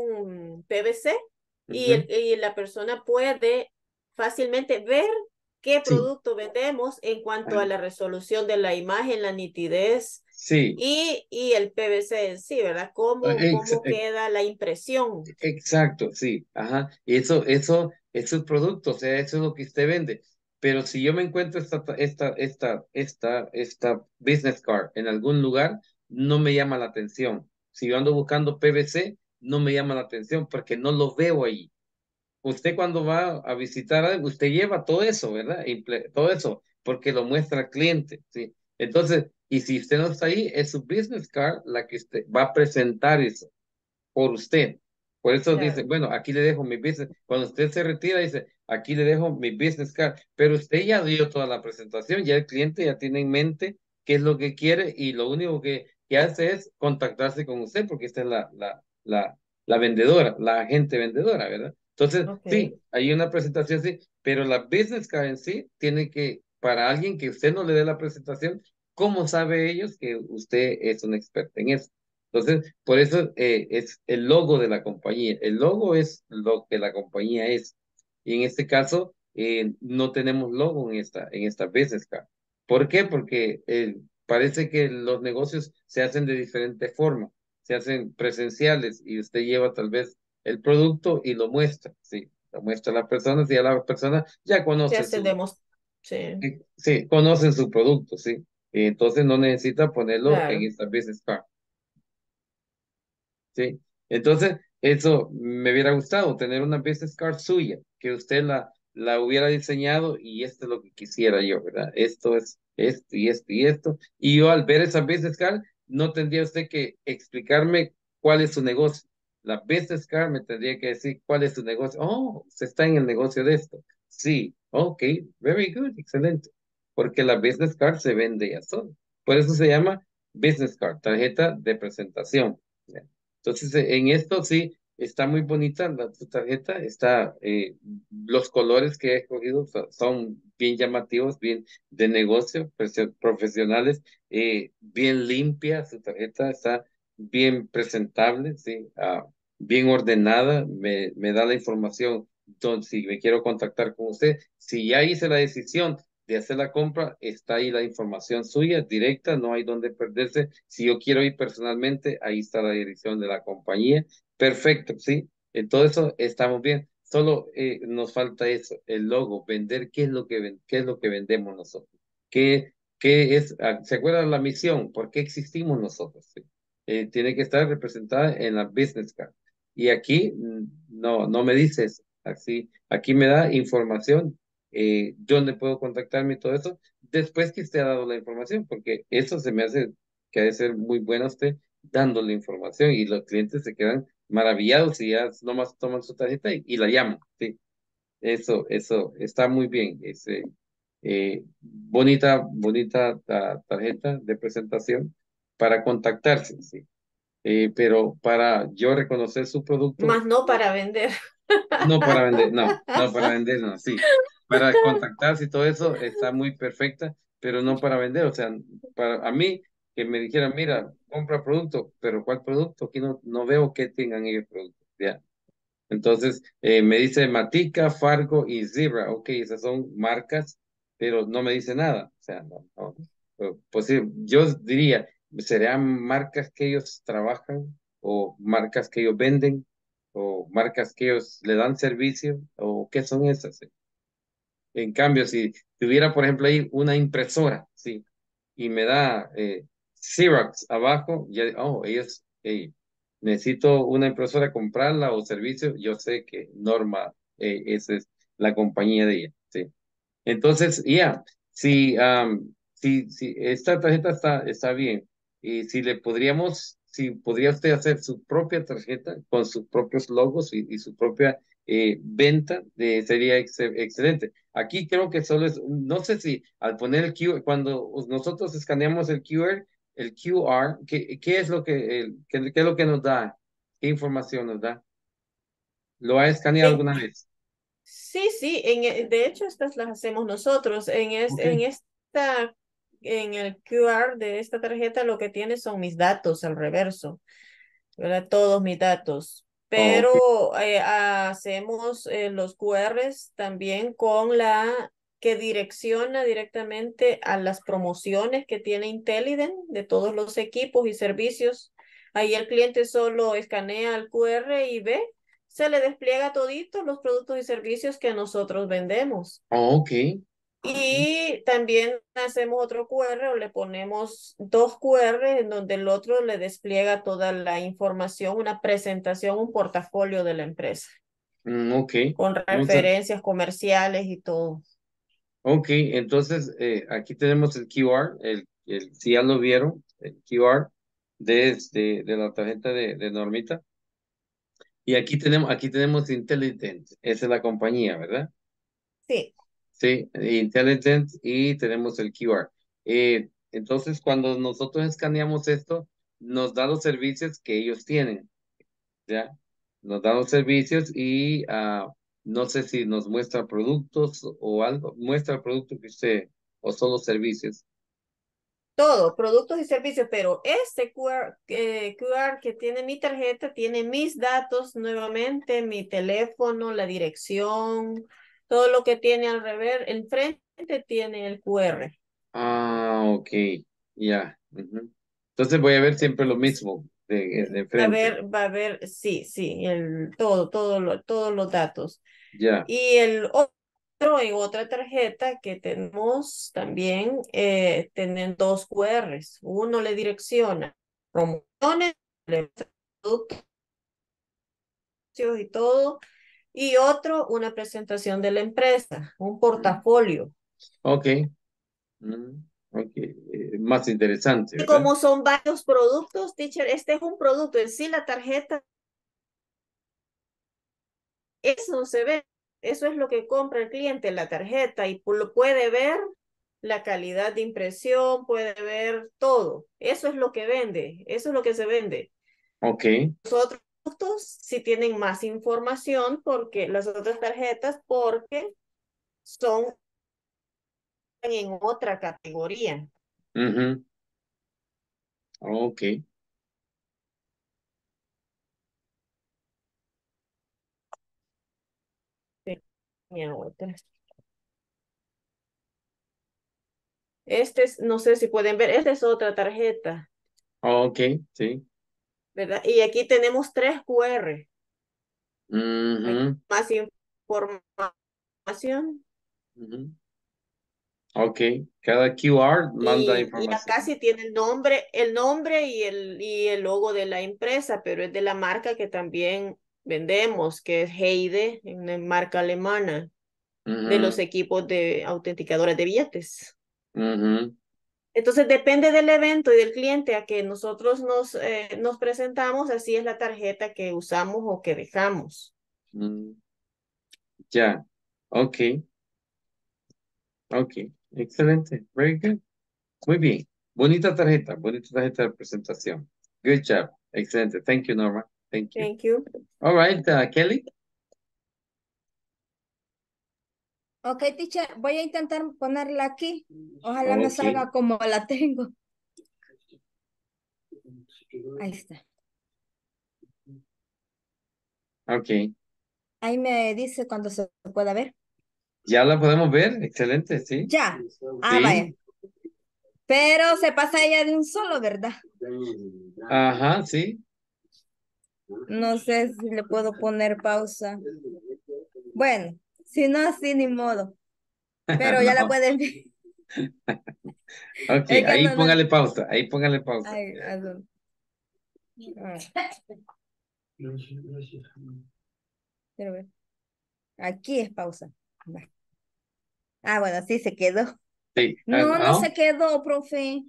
un P V C y, el, ujú, y la persona puede fácilmente ver qué sí, producto vendemos en cuanto a ah, la resolución de la imagen, la nitidez sí, y, y el P V C en sí, ¿verdad? ¿Cómo, ex- cómo queda la impresión? exacto, sí, ajá. Eso, eso es su producto, o sea, eso es lo que usted vende. Pero si yo me encuentro esta, esta, esta, esta, esta business card en algún lugar, no me llama la atención. Si yo ando buscando P V C, no me llama la atención porque no lo veo ahí. Usted cuando va a visitar algo, usted lleva todo eso, ¿verdad? Imple- Todo eso, porque lo muestra al cliente, ¿sí? Entonces, y si usted no está ahí, es su business card la que usted va a presentar eso por usted. Por eso dice, Claro, bueno, aquí le dejo mi business. Cuando usted se retira, dice, aquí le dejo mi business card. Pero usted ya dio toda la presentación, ya el cliente ya tiene en mente qué es lo que quiere y lo único que, que hace es contactarse con usted porque esta es la, la, la, la vendedora, la agente vendedora, ¿verdad? Entonces, ok. sí, hay una presentación, sí, pero la business card en sí tiene que, para alguien que usted no le dé la presentación, ¿cómo sabe ellos que usted es un experto en eso? Entonces, por eso eh, es el logo de la compañía. El logo es lo que la compañía es. Y en este caso, eh, no tenemos logo en esta, en esta business card. ¿Por qué? Porque eh, parece que los negocios se hacen de diferente forma. Se hacen presenciales y usted lleva tal vez el producto y lo muestra. Sí, lo muestra a la persona, si a la persona ya Se conoce hace su, demos, sí, eh, sí, conocen su producto, sí. Entonces no necesita ponerlo en claro. esta business card. Sí, entonces eso me hubiera gustado tener una business card suya, que usted la, la hubiera diseñado y esto es lo que quisiera yo, ¿verdad? Esto es esto y esto y esto. Y yo al ver esa business card, no tendría usted que explicarme cuál es su negocio. La business card me tendría que decir cuál es su negocio. Oh, se está en el negocio de esto. Sí, ok, very good, excelente. Porque la business card se vende ya sola. Por eso se llama business card, tarjeta de presentación. Entonces, eh, en esto sí está muy bonita la tu tarjeta, está, eh, los colores que he escogido so- son bien llamativos, bien de negocio, prese- profesionales, eh, bien limpia, su tarjeta está bien presentable, sí, ah, bien ordenada, me, me da la información, entonces si me quiero contactar con usted, si ya hice la decisión de hacer la compra, está ahí la información suya, directa, no hay donde perderse. Si yo quiero ir personalmente, ahí está la dirección de la compañía. Perfecto, ¿sí? En todo eso estamos bien. Solo eh, nos falta eso, el logo, vender qué es lo que, ven- qué es lo que vendemos nosotros. ¿Qué, qué es, ah, ¿se acuerdan la misión? ¿Por qué existimos nosotros? ¿Sí? Eh, tiene que estar representada en la business card. Y aquí mm, no, no me dice eso. Así, aquí me da información, eh, dónde puedo contactarme y todo eso, después que usted ha dado la información, porque eso se me hace que ha de ser muy bueno usted dando la información y los clientes se quedan maravillados y ya nomás toman su tarjeta y, y la llaman, sí. Eso, eso está muy bien. Es, eh, eh, bonita, bonita ta- tarjeta de presentación para contactarse, sí. Eh, pero para yo reconocer su producto, Más no para vender. no para vender, no, no para vender, no, sí. Para contactarse y todo eso está muy perfecta, pero no para vender. O sea, para a mí que me dijeran, mira, compra producto, pero ¿cuál producto? Aquí no, no veo que tengan ellos producto. Ya. Entonces, eh, me dice Matica, Fargo y Zebra. Ok, esas son marcas, pero no me dice nada. O sea, no, no. Eh, Pues sí, yo diría, ¿serán marcas que ellos trabajan o marcas que ellos venden o marcas que ellos le dan servicio o qué son esas? En cambio, si tuviera, por ejemplo, ahí una impresora, sí, y me da eh, Xerox abajo, ya, oh, ellos, hey, necesito una impresora, comprarla o servicio, yo sé que Norma, eh, esa es la compañía de ella, sí. Entonces, ya, si, am, si, si esta tarjeta está, está bien, y si le podríamos, si podría usted hacer su propia tarjeta con sus propios logos y, y su propia eh, venta, eh, sería ex- excelente. Aquí creo que solo es, no sé si al poner el Q, cuando nosotros escaneamos el Q R, el Q R, ¿qué, qué es lo que, el- qué, qué es lo que nos da? ¿Qué información nos da? ¿Lo ha escaneado En- alguna vez? sí, sí, en, e- de hecho estas las hacemos nosotros. En, es, Ok. en esta, en el Q R de esta tarjeta lo que tiene son mis datos al reverso, ¿verdad? Todos mis datos. Oh, ok. Pero eh, hacemos eh, los Q Rs también con la que direcciona directamente a las promociones que tiene Intelligent de todos los equipos y servicios. Ahí el cliente solo escanea el Q R y ve, se le despliega todito los productos y servicios que nosotros vendemos. Oh, ok. Y también hacemos otro Q R o le ponemos dos Q R en donde el otro le despliega toda la información, una presentación, un portafolio de la empresa, Mm, ok. con Entonces, referencias comerciales y todo. ok, entonces eh, aquí tenemos el Q R, el, el, si ya lo vieron, el Q R de, este, de la tarjeta de, de Normita. Y aquí tenemos, aquí tenemos Intelligent, esa es la compañía, ¿verdad? Sí, Sí, Intelligent y tenemos el Q R. Eh, entonces, cuando nosotros escaneamos esto, nos da los servicios que ellos tienen. ¿Ya? Nos da los servicios y ah, no sé si nos muestra productos o algo, muestra el producto que usted, o solo servicios. todo, productos y servicios, pero este Q R, eh, Q R que tiene mi tarjeta tiene mis datos nuevamente, mi teléfono, la dirección, todo lo que tiene al revés, enfrente tiene el Q R. Ah, ok, ya. Ujú. Entonces voy a ver siempre lo mismo de, de Va a frente. ver, va a ver, sí, sí, el, todo, todo lo, todos los datos. Ya, Y el otro, en otra tarjeta que tenemos también, eh, tienen dos Q Rs. Uno le direcciona promociones, le- productos y todo. Y otro, una presentación de la empresa, un mm, portafolio. ok, mm, ok, eh, más interesante, Y ¿verdad? como son varios productos, teacher, este es un producto en sí, la tarjeta. Eso no se ve, eso es lo que compra el cliente, la tarjeta, y lo puede ver la calidad de impresión, puede ver todo. Eso es lo que vende, eso es lo que se vende. Ok, Los otros productos sí tienen más información porque las otras tarjetas, porque son en otra categoría. Ujú. Ok. Tenía otra. Este es, no sé si pueden ver, esta es otra tarjeta, Ok, sí. ¿verdad? Y aquí tenemos tres Q R. Hay Ujú, más información. ujú. Ok. Cada Q R manda Y, y información. acá sí tiene el nombre, el nombre y el, y el logo de la empresa, pero es de la marca que también vendemos, que es Heide, una marca alemana de los Ujú, equipos de autenticadoras de billetes. ujú, Entonces depende del evento y del cliente a que nosotros nos, eh, nos presentamos, así es la tarjeta que usamos o que dejamos. mm. Ya. Ok. Ok. Excelente. Very good. Muy bien. Bonita tarjeta. Bonita tarjeta de presentación. Good job. Excelente. Thank you, Norma. Thank you. Thank you. All right, uh, Kelly. Ok, teacher, voy a intentar ponerla aquí. Ojalá me Ok. salga como la tengo. Ahí está. Ok. Ahí me dice cuando se pueda ver. Ya la podemos ver. Excelente, sí. Ya. Ah, Sí. vaya. Pero se pasa ella de un solo, ¿verdad? Ajá, sí. No sé si le puedo poner pausa. Bueno, si no, así ni modo. Pero ya la No. pueden ver. Ok, Es que ahí no, no. póngale pausa. Ahí póngale pausa. Ay, ¿a dónde? Ah, quiero ver. Aquí es pausa. Va. Ah, bueno, sí se quedó. Sí. Ah, No, no ¿no? se quedó, profe.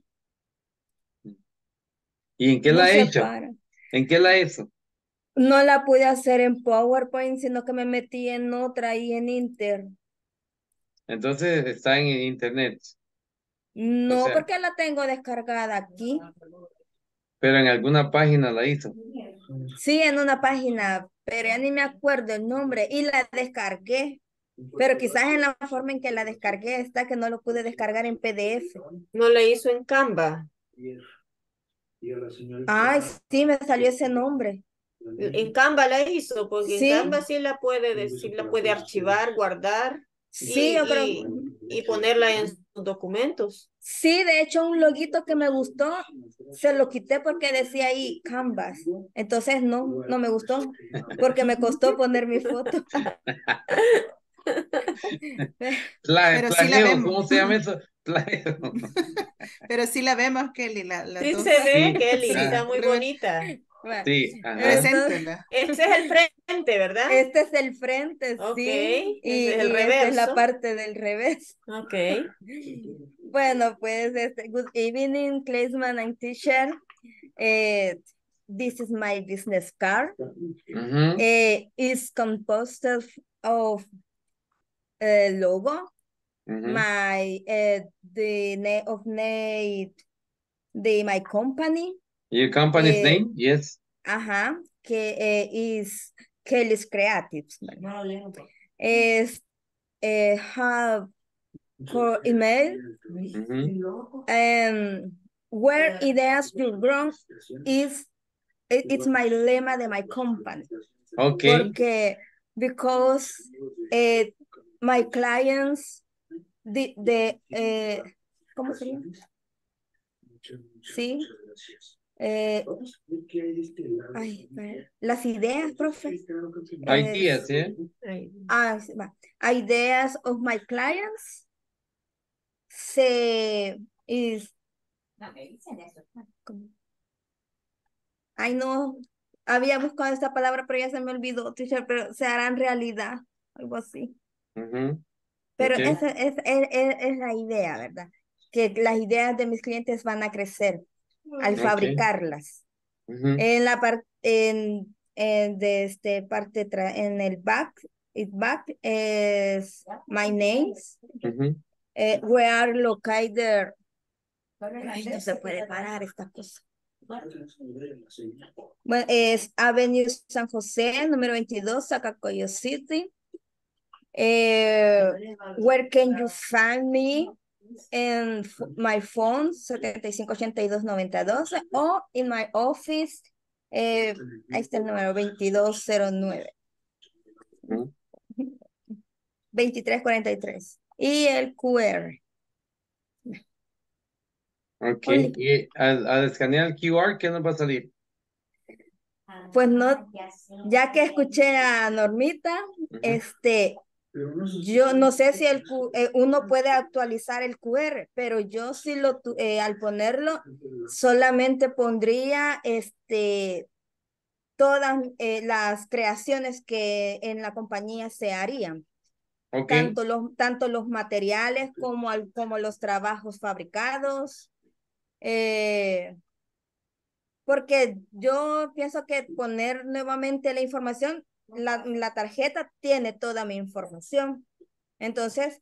¿Y en qué la No ha se hecho? para. ¿En qué la hizo? No la pude hacer en PowerPoint, sino que me metí en otra ahí en Inter. Entonces está en internet. O No, sea, porque la tengo descargada aquí. pero en alguna página la hizo. Sí, en una página, pero ya ni me acuerdo el nombre y la descargué. Pero quizás en la forma en que la descargué está que no lo pude descargar en P D F. No le hizo en Canva. Ay, sí, me salió ese nombre. En Canva la hizo, porque en Sí, Canva sí la puede decir, la puede archivar, guardar sí, yo creo. y, y, y ponerla en sus documentos. Sí, de hecho, un loguito que me gustó, se lo quité porque decía ahí Canvas. Entonces no, no me gustó, porque me costó poner mi foto. Pla- Pero sí la plagio, vemos. ¿cómo se llama eso? Plagio. Pero sí la vemos, Kelly, la, las Sí dos. se ve, Sí, Kelly, ah, está muy Rebe- bonita. Bueno, sí, ajá. entonces, Preséntela. Este es el frente, ¿verdad? este es el frente, Ok, sí, y, ese es el y esta es la reverso. parte del revés. Ok. Bueno, pues, este, good evening, Classman and teacher. Eh, this is my business card. Ujú, Eh, it's composed of, of uh, logo, ujú. my uh, the name of name, the my company. Your company's Eh, name? Yes. ajá, que eh, is Kelly's Creatives. ¿Verdad? Es eh, have for email. Ujú. Um, where ideas will grow is it- it's my lema de my company. Ok. Porque because eh, my clients the, the eh, ¿cómo se llama? Sí. Eh, ay, espera. Las ideas, profe. Ideas, Es- yeah. Ahí. ah, sí, va. Ideas of my clients se is ¿cómo? Ay, no, había buscado esta palabra, pero ya se me olvidó, teacher, pero se harán realidad, algo así. Ujú. Pero Ok. esa es, es, es, es la idea, ¿verdad? Que las ideas de mis clientes van a crecer al Ok. fabricarlas. Ujú, En la parte, en, en de este parte, tra- en el back, it back es my names, ujú. eh, we are located, ay, no se puede parar esta cosa. Bueno, es Avenue San José, número veintidós, Zacacoyo City. Eh, where can you find me? en f- my phone setenta y cinco ochenta y dos noventa y dos o in my office, eh, ahí está el número veintidós cero nueve, Ujú. veintitrés cuarenta y tres. Y el Q R. Ok, Only. y al, al escanear el Q R, ¿qué nos va a salir? Pues no, ya que escuché a Normita, Ujú. este, yo no sé si el Q- eh, uno puede actualizar el Q R, pero yo sí lo, tu- eh, al ponerlo, solamente pondría este, todas eh, las creaciones que en la compañía se harían, Ok, tanto los, tanto los materiales como, al- como los trabajos fabricados, eh, porque yo pienso que poner nuevamente la información, la, la tarjeta tiene toda mi información. Entonces,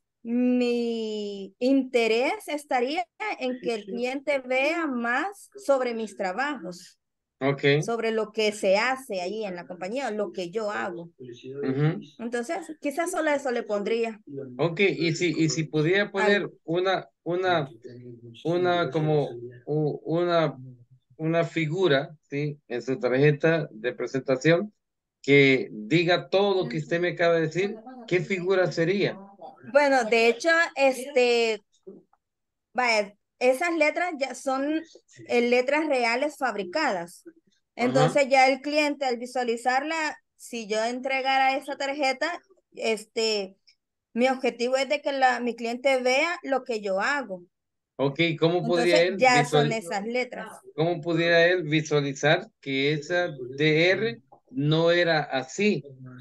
mi interés estaría en que el cliente vea más sobre mis trabajos, ok. sobre lo que se hace ahí en la compañía, lo que yo hago. Ujú. Entonces, quizás solo eso le pondría. Ok, y si, y si pudiera poner Algo. una, una, una como u- una, una figura, ¿sí? En su tarjeta de presentación que diga todo lo que usted me acaba de decir, ¿qué figura sería? Bueno, de hecho, este, vaya, esas letras ya son eh, letras reales fabricadas. Ajá. Entonces ya el cliente al visualizarla, si yo entregara esa tarjeta, este, mi objetivo es de que la, mi cliente vea lo que yo hago. Ok, ¿cómo podría Entonces él ya son visual, esas letras. cómo pudiera él visualizar que esa D R no era así,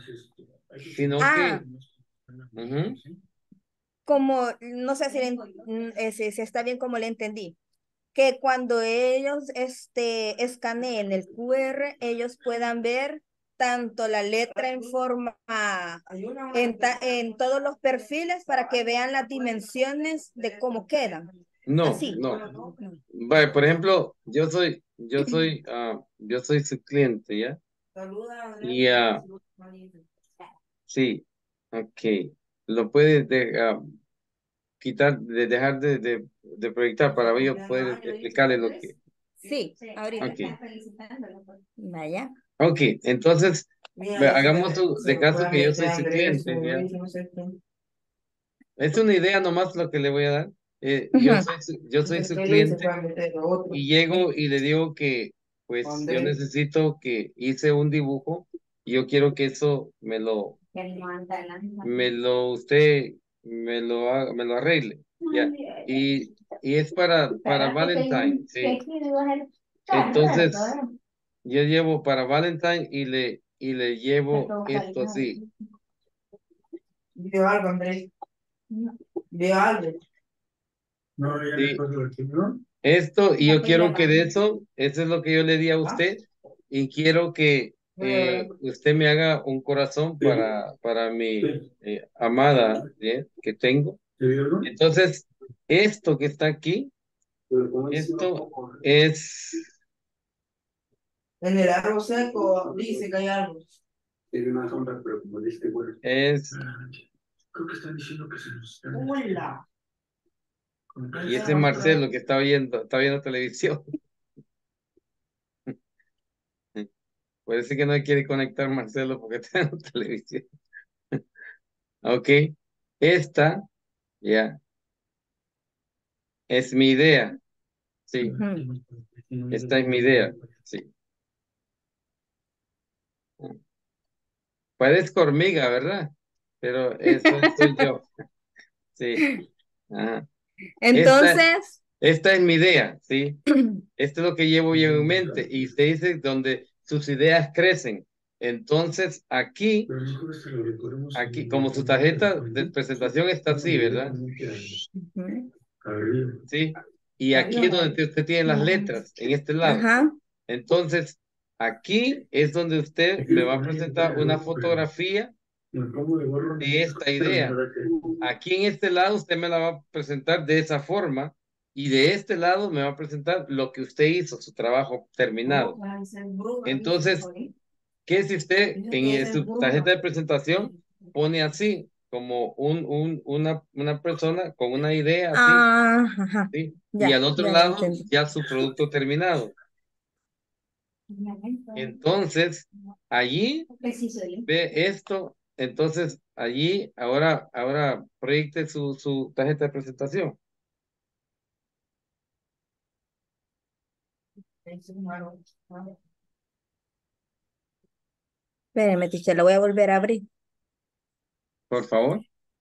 sino Ah, que, ujú, como, no sé si, le en- mm, eh, si, si está bien como le entendí, que cuando ellos este, escaneen el Q R, ellos puedan ver tanto la letra en forma, en, ta- en todos los perfiles para que vean las dimensiones de cómo quedan. no, Así. no. Vale, por ejemplo, yo soy, yo soy, ah, yo soy su cliente, ¿ya? Y ah, sí, ok. Lo puedes de- ah, quitar, de dejar de, de, de proyectar para yo poder explicarle lo que. Sí, ahorita. Ok, Vaya. ok. Entonces, ve, hagamos su- de caso que yo soy su cliente, ¿ya? Es una idea nomás lo que le voy a dar. Eh, yo Ujú. soy su, yo soy su cliente y llego y le digo que, pues, yo necesito que hice un dibujo y yo quiero que eso me lo, me lo, usted, me lo, haga- me lo arregle, ¿ya? Y, y es para, para Valentine, sí. Entonces, yo llevo para Valentine y le, y le llevo esto así. Vio algo, Andrés. Vio algo. No, ya Sí. después lo terminó. Esto, y yo quiero que de eso, eso es lo que yo le di a usted, y quiero que eh, usted me haga un corazón para, para mi eh, amada, ¿eh? Que tengo. ¿Se vio, no? Entonces, esto que está aquí, Pero como dice, un esto poco, ¿no? es, En el árbol seco dice que hay algo. Tiene una sombra, pero como dice, bueno. es, Ah, creo que están diciendo que se nos están. Hola. y ese Marcelo que está viendo, está viendo televisión. Parece que no quiere conectar Marcelo porque está viendo televisión. Ok, esta, ya, es mi idea, sí, Ujú. esta es mi idea, sí. Parezco hormiga, ¿verdad? Pero eso soy yo. Sí. Ajá. Esta, Entonces, esta es mi idea, ¿sí? Esto es lo que llevo yo en mente. Y usted dice donde sus ideas crecen. Entonces, aquí, Pero mejor este lo recordemos aquí, en- como su en- tarjeta de en- presentación está así, ¿verdad? ujú, Arriba. Sí. Y aquí es donde usted tiene las letras, en este lado. ajá, Entonces, aquí es donde usted me va a presentar una fotografía Me pongo de gorro, de esta pero idea. para que- Aquí en este lado usted me la va a presentar de esa forma y de este lado me va a presentar lo que usted hizo, su trabajo terminado. Entonces, ¿qué si usted Dice que en es su bruja. tarjeta de presentación pone así? como un, un, una, una persona con una idea así, Ah, ajá. ¿sí? Y Ya, al otro ya, ya lado entendí. ya su producto terminado. Entonces, allí ve esto, entonces allí ahora, ahora proyecte su, su tarjeta de presentación. Espérame, teacher, la voy a volver a abrir. Por favor.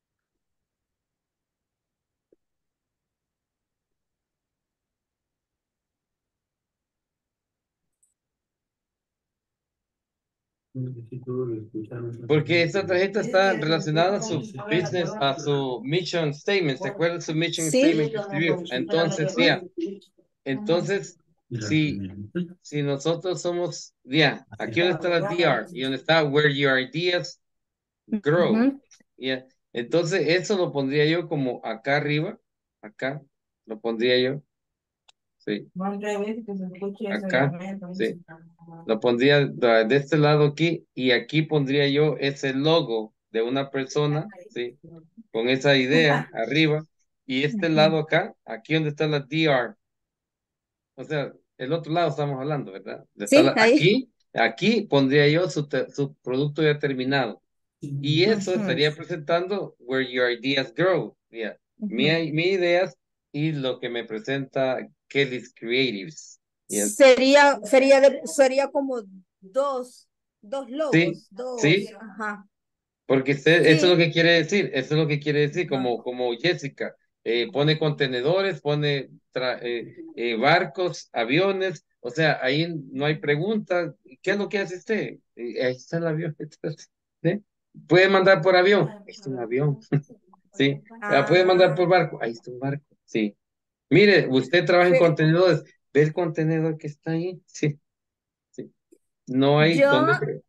Porque esta tarjeta está relacionada a su business, a su mission statement. ¿Se acuerda su mission Sí. statement que escribió? Entonces, ya. Entonces, si, si nosotros somos, ya, aquí donde está la D R y donde está where your ideas grow. Ujú. Ya. Entonces, eso lo pondría yo como acá arriba, acá, lo pondría yo. Sí, acá, sí. Lo pondría de de este lado aquí y aquí pondría yo ese logo de una persona, ¿sí? Con esa idea arriba y este lado acá, aquí donde está la D R, o sea, el otro lado estamos hablando, ¿verdad? Está Sí, la- ahí. aquí, aquí pondría yo su, te- su producto ya terminado y eso Ujú, estaría presentando where your ideas grow, ya. Mi, ujú. mi ideas y lo que me presenta Kelly's Creatives. Ya. Sería, sería, de- sería como dos, dos Sí, logos, dos, sí, ajá. porque usted, eso es lo Sí, que quiere decir, eso es lo que quiere decir, ajá. como, como Jessica, eh, pone contenedores, pone tra- eh, eh, barcos, aviones, o sea, ahí no hay preguntas, ¿qué es lo que hace usted? Eh, ahí está el avión, entonces, ¿sí? Puede mandar por avión, ahí está un avión, ¿sí? Ah, puede mandar por Ah, barco, ahí está un barco, sí. Mire, usted trabaja en fe- contenedores, ¿ve el contenedor que está ahí? Sí, sí. No hay yo donde... pre-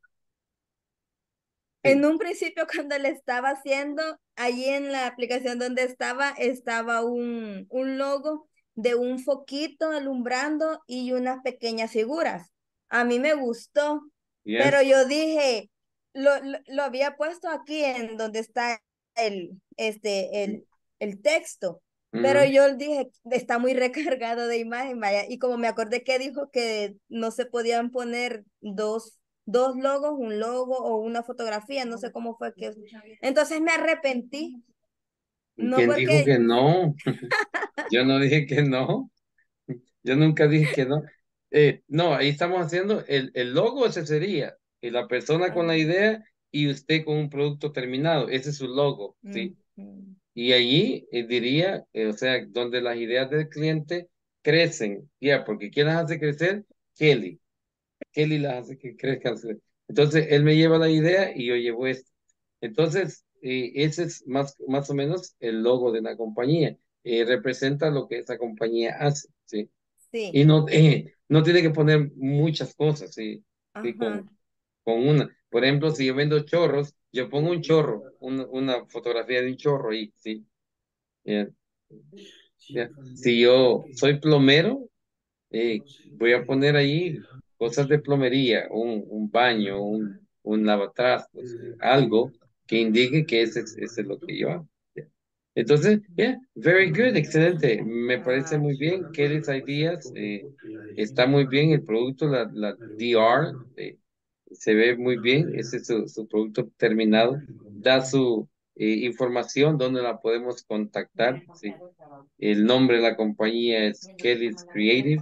en Sí, un principio cuando le estaba haciendo, allí en la aplicación donde estaba, estaba un, un logo de un foquito alumbrando y unas pequeñas figuras. A mí me gustó, pero yes. yo dije, lo, lo, lo había puesto aquí en donde está el, este, el, el texto, pero Ujú. yo dije, está muy recargado de imagen, vaya, y como me acordé que dijo que no se podían poner dos dos logos, un logo o una fotografía, no sé cómo fue que... Entonces me arrepentí, no ¿Quién dijo porque... que no? Yo no dije que no. Yo nunca dije que no. Eh, no, ahí estamos haciendo el, el logo, ese sería. Y la persona con la idea y usted con un producto terminado. Ese es su logo, Mm, ¿sí? mm. Y allí eh, diría, eh, o sea, donde las ideas del cliente crecen. Ya, porque ¿quién las hace crecer? Kelly. Kelly las hace que crezcan. Entonces, él me lleva la idea y yo llevo esto. Entonces, eh, ese es más, más o menos el logo de la compañía. Eh, representa lo que esa compañía hace, ¿sí? Y Sí, no, eh, no tiene que poner muchas cosas, ¿sí? Sí, ajá. con, con una. Por ejemplo, si yo vendo chorros, yo pongo un chorro, una, una fotografía de un chorro ahí, ¿sí? Ya, ya. Si yo soy plomero, eh, voy a poner ahí cosas de plomería, un, un baño, un, un lavatrastos, eh, algo que indique que ese, es- ese es lo que yo hago. Yeah. Entonces, yeah, very good, excelente. Me parece muy bien. Kelly's Ideas, eh, está muy bien el producto, la, la D R, eh, se ve muy bien. Ese es su, su producto terminado. Da su eh, información, donde la podemos contactar. Sí. El nombre de la compañía es Kelly's Creative.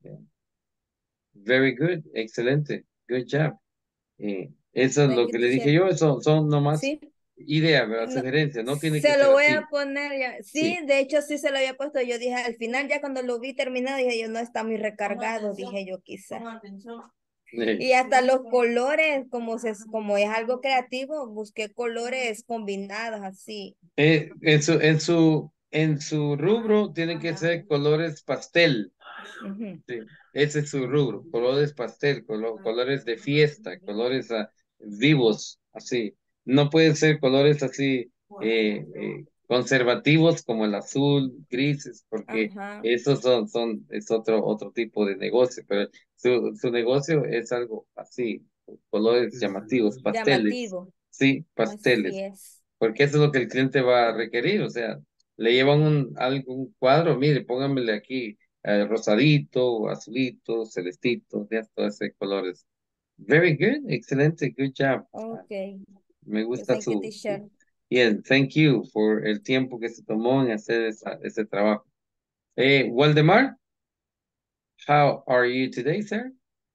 Very good, excelente, good job. Eh, eso es Thank lo you, que le dije teacher. yo, eso son nomás Sí, ideas, ¿verdad? no, Sugerencias, no tiene que se ser lo voy a así. poner ya. Sí, Sí. de hecho sí se lo había puesto. Yo dije, al final ya cuando lo vi terminado, dije yo, no está muy recargado, dije yo quizá. Eh, Y hasta los colores, como, se, como es algo creativo, busqué colores combinados así. eh, en su, en su, en su rubro tienen que ser colores pastel. Ujú. Sí, ese es su rubro, colores pastel, colo- colores de fiesta, colores ah, vivos, así. No pueden ser colores así eh, eh, conservativos como el azul, grises, porque Ajá, esos son, son, es otro, otro tipo de negocio, pero su, su negocio es algo así, colores llamativos, pasteles, llamativo, sí, así pasteles. es. porque eso es lo que el cliente va a requerir, o sea, le llevan un, algún cuadro, mire, pónganmele aquí eh, rosadito, azulito, celestito, ya todos esos colores. Very good, excelente, good job. Ah, Okay. me Yes, gusta thank you, su, teacher. su- Bien, thank you for el tiempo que se tomó en hacer esa- ese trabajo. Eh, Waldemar, how are you today, sir?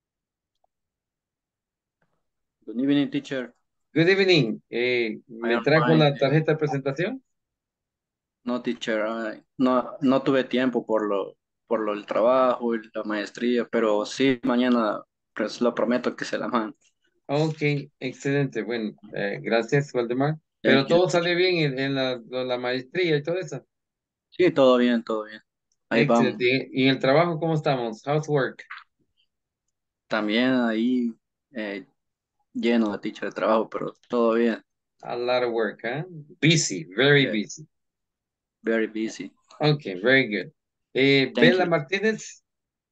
Good evening, teacher. Good evening. Eh, I ¿me am trajo fine. la tarjeta de presentación? No, teacher, I- no, no tuve tiempo por lo, por lo del trabajo y la maestría, pero sí, mañana, pues lo prometo que se la mando. Ok, excelente. Bueno, eh, gracias, Waldemar. Pero Thank you, todo teacher. sale bien en, en la, lo- la maestría y todo eso. Sí, todo bien, todo bien. Ahí vamos. Excelente. ¿Y en el trabajo cómo estamos? How's work? También ahí eh, lleno de teacher de trabajo, pero todo bien. A lot of work, huh? Busy, very Yeah, busy. very busy. Okay, very good. Eh, Thank Bella you. Martínez.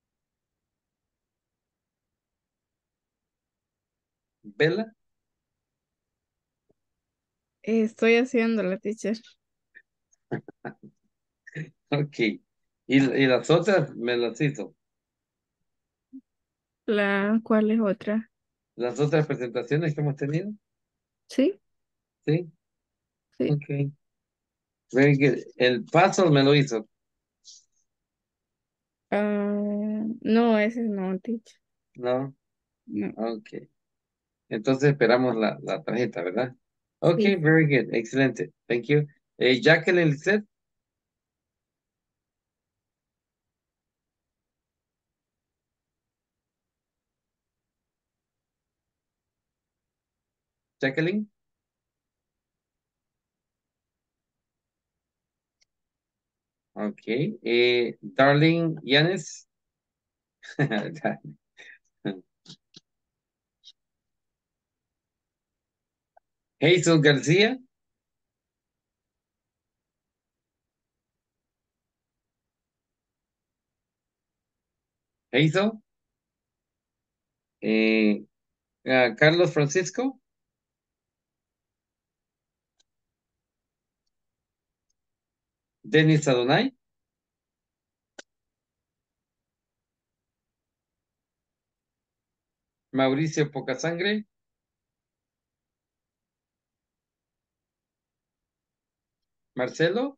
Bella. Estoy haciendo la teacher. Ok. Y, y las otras me las hizo. La, ¿cuál es otra? Las otras presentaciones que hemos tenido. Sí, Sí. sí. Ok. Very good. El paso me lo hizo. Ah, no, ese no, teacher. No. No, Ok. Entonces esperamos la, la tarjeta, ¿verdad? Okay, sí. very good. Excelente. Thank you. Eh, Jacqueline Lisset. Jacqueline. Okay. Eh, Darling Yanes. Hazel García. Hazel. Eh, ah, Carlos Francisco. Denis Adonai. Mauricio Pocasangre. Marcelo.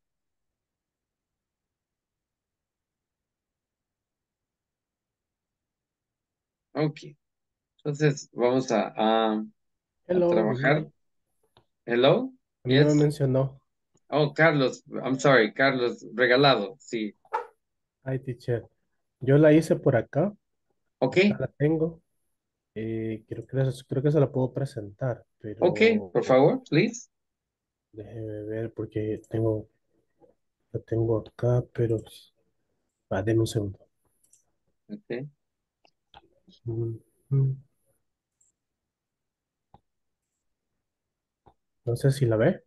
Ok. Entonces vamos a, a, a Hello, good trabajar. night. Hello. A mí no me Yes. mencionó. Oh, Carlos. I'm sorry. Carlos Regalado. Sí. Hi, teacher. Yo la hice por acá. Ok. Acá la tengo. Eh, creo que, es- creo que se la puedo presentar, Ok. pero Por favor, please. déjeme ver porque tengo, la tengo acá, pero ah, deme un segundo. Ok. Mm, mm. No sé si la ve.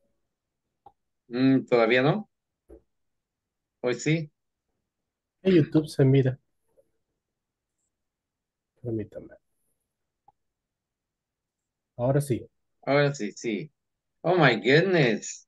Mm, todavía no. Hoy sí. En YouTube se mira. Permítame. Ahora sí. Ahora sí, sí. Oh my goodness.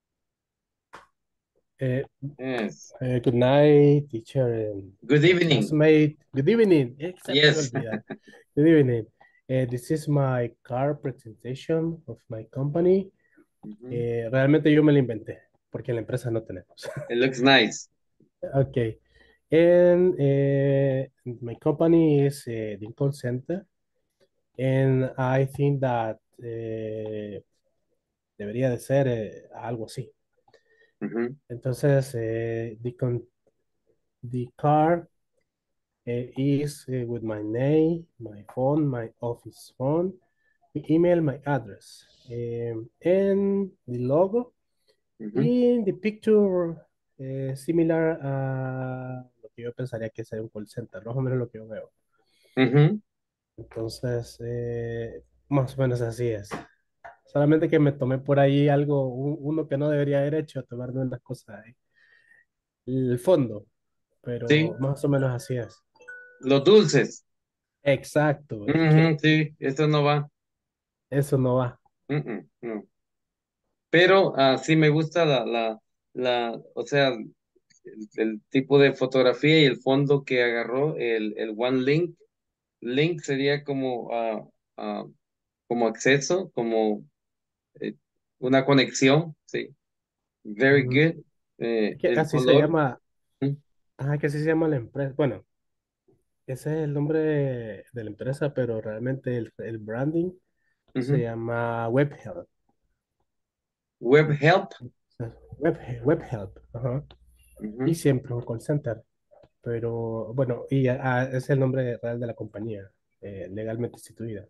Eh, Yes. eh, good night, teacher and Good my evening. classmate. Good evening. Eh, se me iba a Yes. olvidar. Good evening. Eh, this is my car presentation of my company. Mhm. Eh, realmente yo me la inventé, porque en la empresa no tenemos. It looks nice. Okay. And uh, my company is uh, the call center. And I think that eh, debería de ser eh, algo así. Mhm. Entonces, eh, the, con- the card eh, is eh, with my name, my phone, my office phone, my email, my address, um, and the logo. Mhm. Y the picture eh, similar a lo que yo pensaría que es un call center, más o menos lo que yo veo. Mhm. Entonces, eh, más o menos así es. Solamente que me tomé por ahí algo, un- uno que no debería haber hecho, tomarme unas cosas ahí. El fondo, pero Sí. más o menos así es. Los dulces. Exacto, es que Mhm, sí. Esto no va. eso no va. Mm, mm, no. Pero ah, sí me gusta la, la, la, o sea, el, el tipo de fotografía y el fondo que agarró, el, el One Link. Link sería como, ah, ah, como acceso, como eh, una conexión, sí. Very Ujú. good. Eh, Que el así se color. llama, mm, ajá, que así se llama la empresa. Bueno, ese es el nombre de, de la empresa, pero realmente el, el branding se ujú. llama WebHelp. Web help. Web, WebHelp, ajá. Y Ujú. siempre un call center. Pero bueno, y ah, es el nombre real de la compañía, eh, legalmente instituida.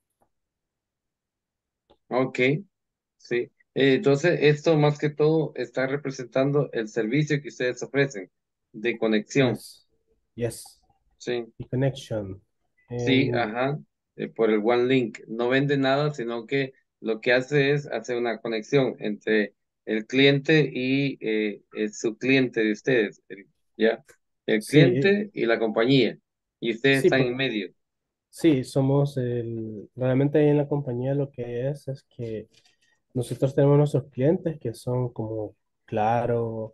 Ok, sí. Eh, entonces, esto más que todo está representando el servicio que ustedes ofrecen de conexión. Yes, yes. Sí. The connection. Sí, En- ajá, eh, por el One Link. No vende nada, sino que lo que hace es hacer una conexión entre el cliente y eh, eh, su cliente de ustedes, el- ¿ya? El sí, cliente y la compañía. Y ustedes sí, están en por- medio. sí, somos el, realmente ahí en la compañía lo que es es que nosotros tenemos nuestros clientes que son como Claro,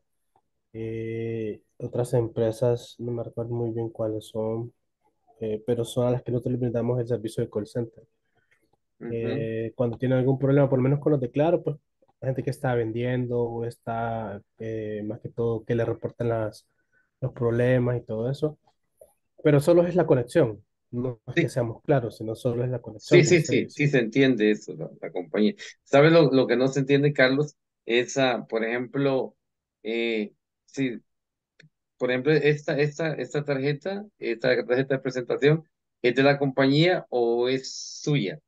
eh, otras empresas, no me recuerdo muy bien cuáles son, eh, pero son a las que nosotros les brindamos el servicio de call center. Ujú. Eh, cuando tienen algún problema, por lo menos con los de Claro, pues la gente que está vendiendo o está, eh, más que todo, que le reportan las, los problemas y todo eso. Pero solo es la conexión, no es que Sí, seamos claros, sino solo es la sí, conexión del sí, sí, servicio. sí se entiende eso, la, la compañía. ¿Sabes lo, lo que no se entiende, Carlos? Es, ah, por ejemplo, eh, sí, por ejemplo, esta, esta, esta tarjeta, esta tarjeta de presentación, ¿es de la compañía o es suya?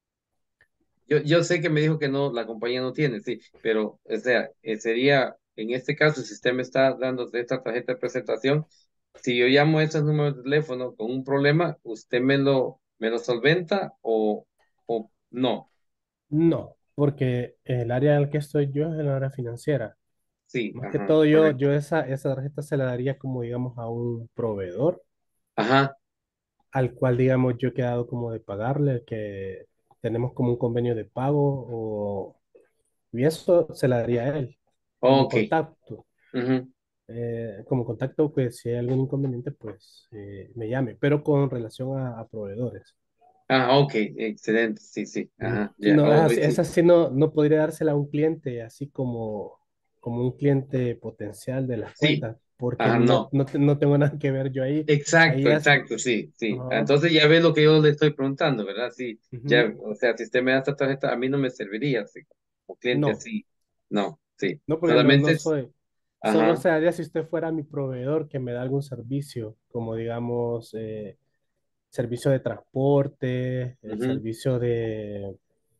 Yo, yo sé que me dijo que no, la compañía no tiene, sí, pero, o sea, eh, sería, en este caso, si usted me está dando esta tarjeta de presentación, si yo llamo a esos números de teléfono con un problema, ¿usted me lo, me lo solventa o, o no? No, porque el área en la que estoy yo es el área financiera. Sí, Más que ajá, todo yo, correcto. yo esa, esa tarjeta se la daría como, digamos, a un proveedor Ajá, al cual, digamos, yo he quedado como de pagarle, que tenemos como un convenio de pago o, y eso se la daría a él como ok. contacto. Ujú. Eh, como contacto, pues si hay algún inconveniente, pues eh, me llame, pero con relación a, a proveedores. Ah, ok, excelente, sí, sí, Mm. ajá, Sí, ya, no, oh, esa, sí- sí, esa sí no, no podría dársela a un cliente así como, como un cliente potencial de las sí, cuentas, porque ajá, no, no. no, te- no tengo nada que ver yo ahí. Ahí Exacto, es, exacto, sí, sí. ajá, Entonces ya ve lo que yo le estoy preguntando, ¿verdad? Sí, ujú. ya, o sea, si usted me da esta tarjeta, a mí no me serviría, así, como cliente No, así. No, sí. no, porque no, Solamente no es, soy. Solo ajá, se haría si usted fuera mi proveedor que me da algún servicio, como digamos, eh, servicio de transporte, el ujú, servicio de,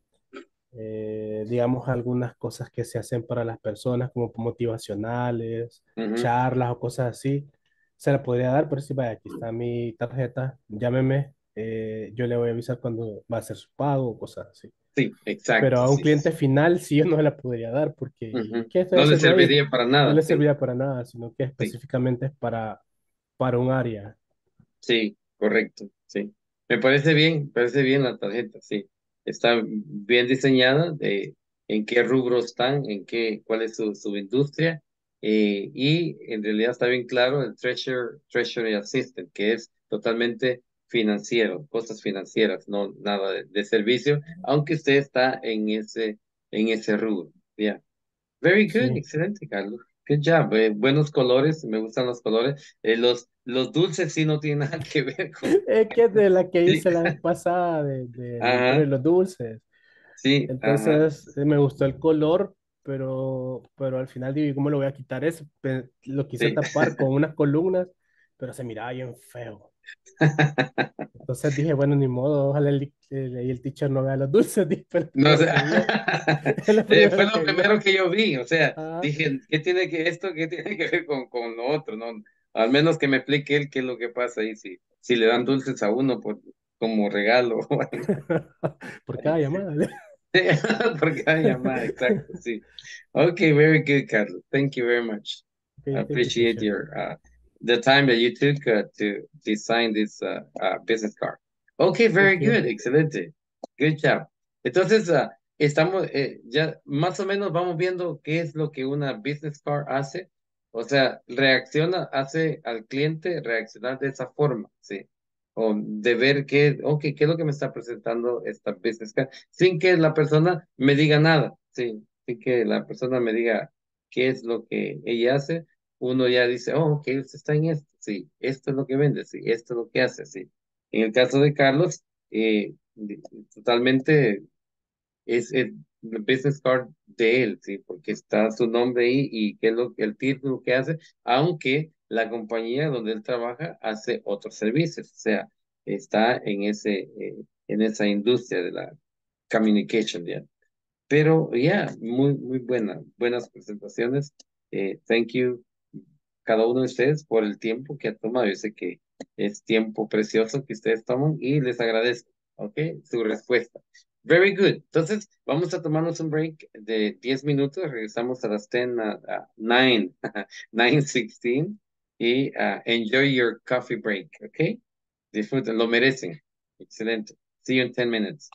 eh, digamos, algunas cosas que se hacen para las personas, como motivacionales, ujú. charlas o cosas así. Se la podría dar, pero si vaya, aquí está mi tarjeta, llámeme, eh, yo le voy a avisar cuando va a hacer su pago o cosas así. Sí, Pero exacto, a un sí. cliente final sí yo no se la podría dar porque ¿y Ujú. qué estoy No le haciendo ahí? serviría para No nada, le sí, serviría para nada, sino que sí. específicamente es para, para un área. Sí, correcto, sí. Me parece bien, me parece bien la tarjeta, sí. Está bien diseñada de en qué rubros están, en qué, cuál es su, su industria, eh, y en realidad está bien claro el Treasury, Treasury Assistant, que es totalmente financiero, cosas financieras, no nada de, de servicio, aunque usted está en ese, en ese rubro. Ya. Very good, Sí. excelente, Carlos. Good job. Eh, buenos colores, me gustan los colores. Eh, los, los dulces sí no tienen nada que ver con. Es que es de la que Sí, hice la vez pasada de, de la historia ajá, de los dulces. sí, ajá, Entonces eh, me gustó el color, pero, pero al final digo, ¿cómo lo voy a quitar eso? Pe- Lo quise sí. tapar con unas columnas, pero se miraba bien feo. Entonces dije, bueno, ni modo, ojalá el, el, el teacher no vea los dulces, dije, fue lo No sé. primero que vio. Es lo Eh, fue primero lo que vio. primero que yo vi. O sea, Ah, dije, ¿qué tiene que esto, qué tiene que ver con, con lo otro? No, al menos que me explique él qué es lo que pasa ahí, si, si le dan dulces a uno por, como regalo o algo. por cada llamada. Por cada llamada, exacto, sí. Okay, very good, Carlos. Thank you very much. I Okay, thank you, appreciate teacher. your uh, the time that you took uh, to design this uh, uh, business card. Okay, very Thank you. good, excelente. Good job. Entonces, uh, estamos, eh, ya más o menos vamos viendo qué es lo que una business card hace. O sea, reacciona, hace al cliente reaccionar de esa forma, ¿sí? O de ver qué, ok, qué es lo que me está presentando esta business card, sin que la persona me diga nada, ¿sí? Sin que la persona me diga qué es lo que ella hace, uno ya dice, oh, ok, usted está en esto, sí, esto es lo que vende, sí, esto es lo que hace, sí. En el caso de Carlos, eh, totalmente es el business card de él, ¿sí? Porque está su nombre ahí y qué es lo, el título que hace, aunque la compañía donde él trabaja hace otros servicios, o sea, está en ese, eh, en esa industria de la communication, ¿ya? Pero ya, muy, muy buena, buenas presentaciones. Eh, thank you cada uno de ustedes por el tiempo que ha tomado. Yo sé que es tiempo precioso que ustedes toman y les agradezco, ¿ok? Su respuesta. Very good. Entonces, vamos a tomarnos un break de diez minutos. Regresamos a las diez, a, a nueve, nueve sixteen. Y uh, enjoy your coffee break, ¿ok? Disfruten, lo merecen. Excelente. See you in ten minutes.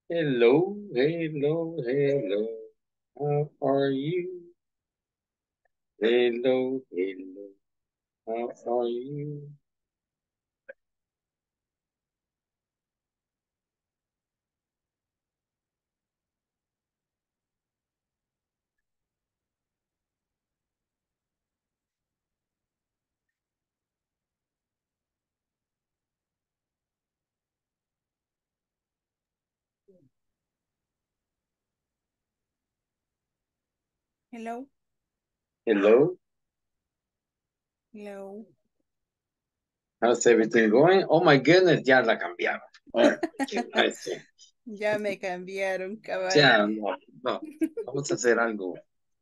Hello, hello, hello. How are you? Hello, hello. How are you? Hello, Hello. hello. How's everything going? Oh my goodness, ya la cambiaron. Oh, qué nice. Ya me cambiaron, cabal. Ya, no, no. Vamos a hacer algo.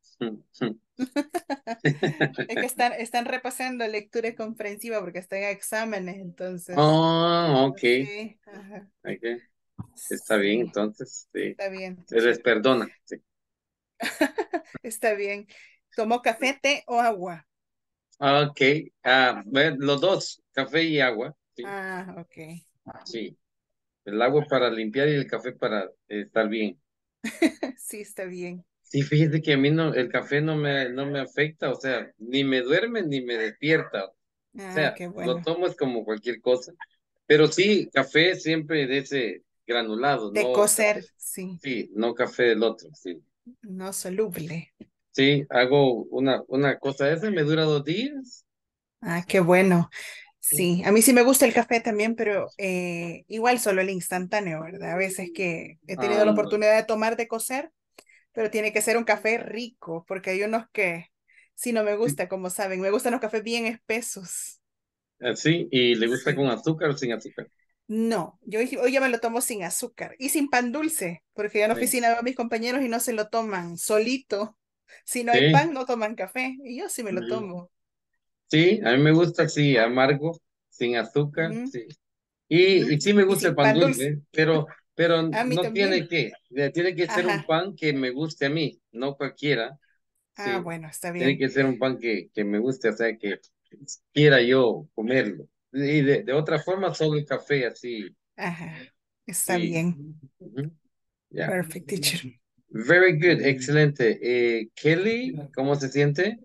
Es que están, están repasando lectura comprensiva porque están en exámenes, entonces. Oh, ok. Sí, ajá, Ok. Está bien, sí, entonces, sí. está bien, Se les teacher. perdona. Sí. Está bien. ¿Tomó café, té o agua? Ok. Ah, ve- los dos, café y agua. Sí. Ah, ok. Sí. El agua para limpiar y el café para eh, estar bien. Sí, está bien. Sí, fíjate que a mí no, el café no me, no me afecta, o sea, ni me duerme ni me despierta. O Ah, sea, qué lo bueno. tomo es como cualquier cosa. Pero sí, café siempre de ese granulado, De no cocer, café. sí, Sí, no café del otro, sí. no soluble. Sí, hago una, una cosa esa, me dura dos días. Ah, qué bueno. Sí. Sí, a mí sí me gusta el café también, pero eh, igual solo el instantáneo, ¿verdad? A veces que he tenido la Ah, oportunidad de tomar de cocer, pero tiene que ser un café rico, porque hay unos que sí no me sí, gusta, como saben, me gustan los cafés bien espesos. así, y le gusta con Sí. azúcar o sin azúcar. No, yo hoy hoy ya me lo tomo sin azúcar y sin pan dulce, porque yo en la Sí, oficina veo a mis compañeros y no se lo toman solito. Si no hay sí, pan, no toman café y yo sí me lo ujú. tomo. Sí, a mí me gusta así, amargo, sin azúcar, Ujú, sí. Y, y sí me y gusta el sin pan pan dulce. dulce, pero, pero A mí no tiene también. que, eh, tiene que ser un Ajá. pan que me guste a mí, no cualquiera, Ah, sí. bueno, está Tiene bien. que ser un pan que, que me guste, o sea, que quiera yo comerlo. Y de, de otra forma, solo el café, así, Ajá. Está sí. bien. Ujú, ya. Perfect, teacher. Very good, excelente. Eh, Kelly, ¿cómo se siente?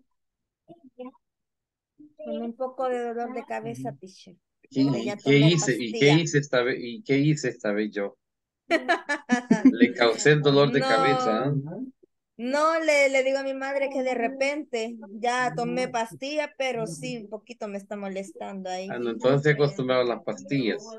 Con un poco de dolor de cabeza, teacher. Pero ¿Y, y ya qué tomé hice? ¿Y qué pastilla. hice esta vez? ¿Y qué hice esta vez yo? Le causé el dolor de cabeza, ¿ah? No, no le, le digo a mi madre que de repente ya tomé pastilla, pero sí, un poquito me está molestando ahí. Ah, no, entonces he acostumbrado a las pastillas.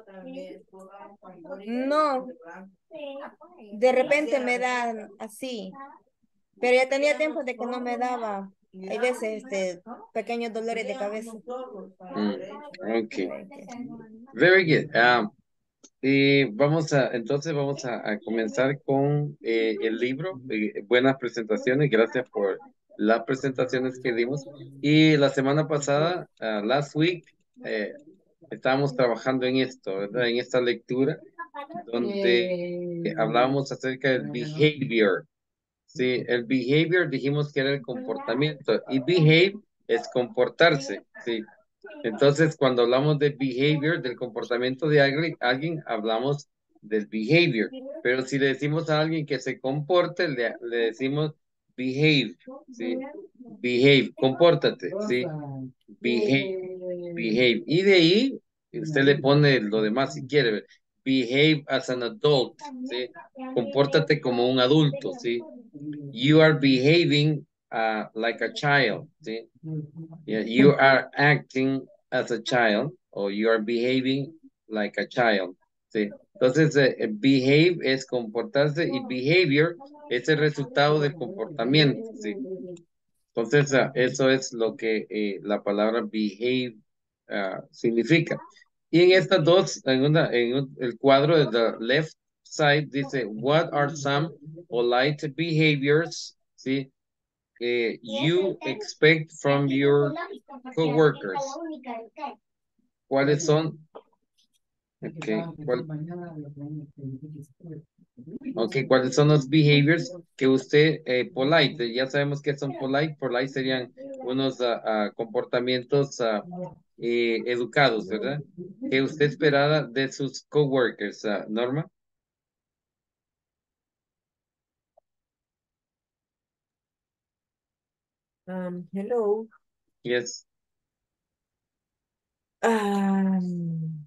No, de repente me dan así, pero ya tenía tiempo de que no me daba. Hay veces este, pequeños dolores de cabeza. Mm, ok. Very good. Ah, y vamos a, entonces vamos a, a comenzar con eh, el libro. Eh, buenas presentaciones. Gracias por las presentaciones que dimos. Y la semana pasada, ah, last week, eh, estábamos trabajando en esto, ¿verdad? En esta lectura, donde hablábamos acerca del behavior. Sí, el behavior dijimos que era el comportamiento y behave es comportarse, sí. Entonces, cuando hablamos de behavior, del comportamiento de alguien, alguien hablamos del behavior. Pero si le decimos a alguien que se comporte, le, le decimos behave, sí. Behave, compórtate, sí. Behave, behave. Y de ahí, usted le pone lo demás si quiere. Behave as an adult, sí. Compórtate como un adulto, sí. You are behaving uh, like a child, ¿sí? Yeah, you are acting as a child or you are behaving like a child, ¿sí? Entonces, eh, behave es comportarse y behavior es el resultado del comportamiento, ¿sí? Entonces, ah, eso es lo que eh, la palabra behave ah, significa. Y en estas dos, en, una, en un- el cuadro de the left side dice, what are some polite behaviors, ¿sí? eh, you expect from your coworkers? ¿Cuáles son? Okay, ¿cuál- ok, ¿cuáles son los behaviors que usted, eh, polite, ya sabemos que son polite, polite serían unos ah, ah, comportamientos ah, eh, educados, ¿verdad? Que usted esperara de sus coworkers, ah, Norma. Um, hello. Yes. Um,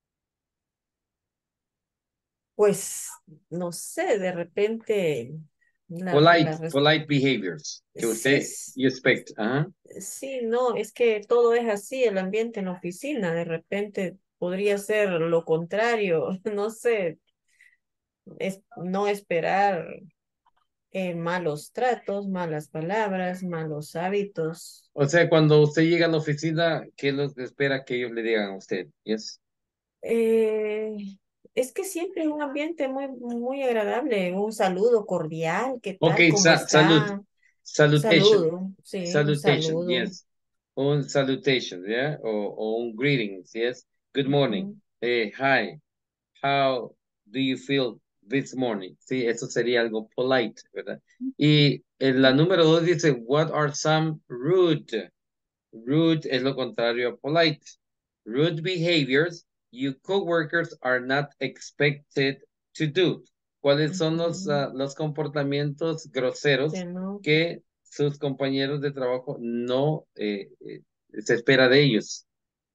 pues, no sé, de repente, la, Polite, la res- polite behaviors que sí, usted you expect. Ajá. sí, no, es que todo es así, el ambiente en la oficina, de repente podría ser lo contrario, no sé, es no esperar eh, malos tratos, malas palabras, malos hábitos. O sea, cuando usted llega a la oficina, ¿qué es lo que espera que ellos le digan a usted? Yes. Eh, es que siempre es un ambiente muy, muy agradable, un saludo cordial, ¿qué tal? Okay, ¿Cómo sa salud. está? Salutation. Saludo, sí, un Salutation, saludo. yes. Un salutation, yeah, o, o un greetings, yes. Good morning. Ujú. Eh, hi. How do you feel this morning? Sí, eso sería algo polite, ¿verdad? Y en la número dos dice, what are some rude? Rude es lo contrario a polite. Rude behaviors you coworkers are not expected to do. ¿Cuáles son los, Ujú. ah, los comportamientos groseros Que no. que sus compañeros de trabajo no eh, eh, se espera de ellos?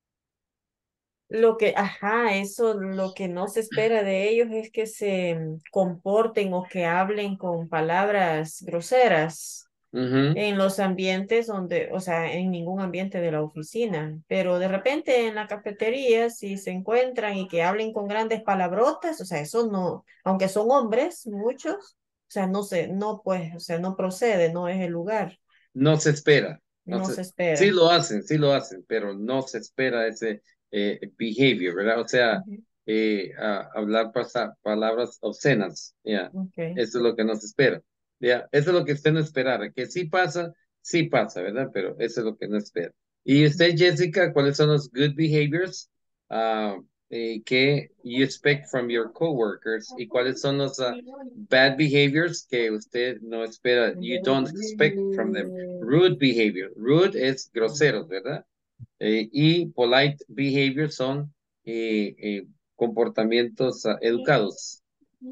Lo que, ajá, eso, lo que no se espera de ellos es que se mm, comporten o que hablen con palabras groseras Ujú. en los ambientes donde, o sea, en ningún ambiente de la oficina, pero de repente en la cafetería, si se encuentran y que hablen con grandes palabrotas, o sea, eso no, aunque son hombres, muchos, o sea, no se, no pues, o sea, no procede, no es el lugar, No se espera. No no se, se sí espera. lo hacen, sí lo hacen, pero no se espera ese eh, behavior, ¿verdad? O sea, Ujú. eh, a- hablar pasa- palabras obscenas, ya. Okay. Eso es lo que no se espera, ya. Eso es lo que usted no espera, que sí pasa, sí pasa, ¿verdad? Pero eso es lo que no espera. ¿Y usted, Jessica, cuáles son los good behaviors ah, eh, que you expect from your coworkers? ¿Y cuáles son los ah, bad behaviors que usted no espera, you don't expect from them? Rude behavior. Rude es grosero, ¿verdad? Eh, y polite behavior son eh, eh, comportamientos ah, educados.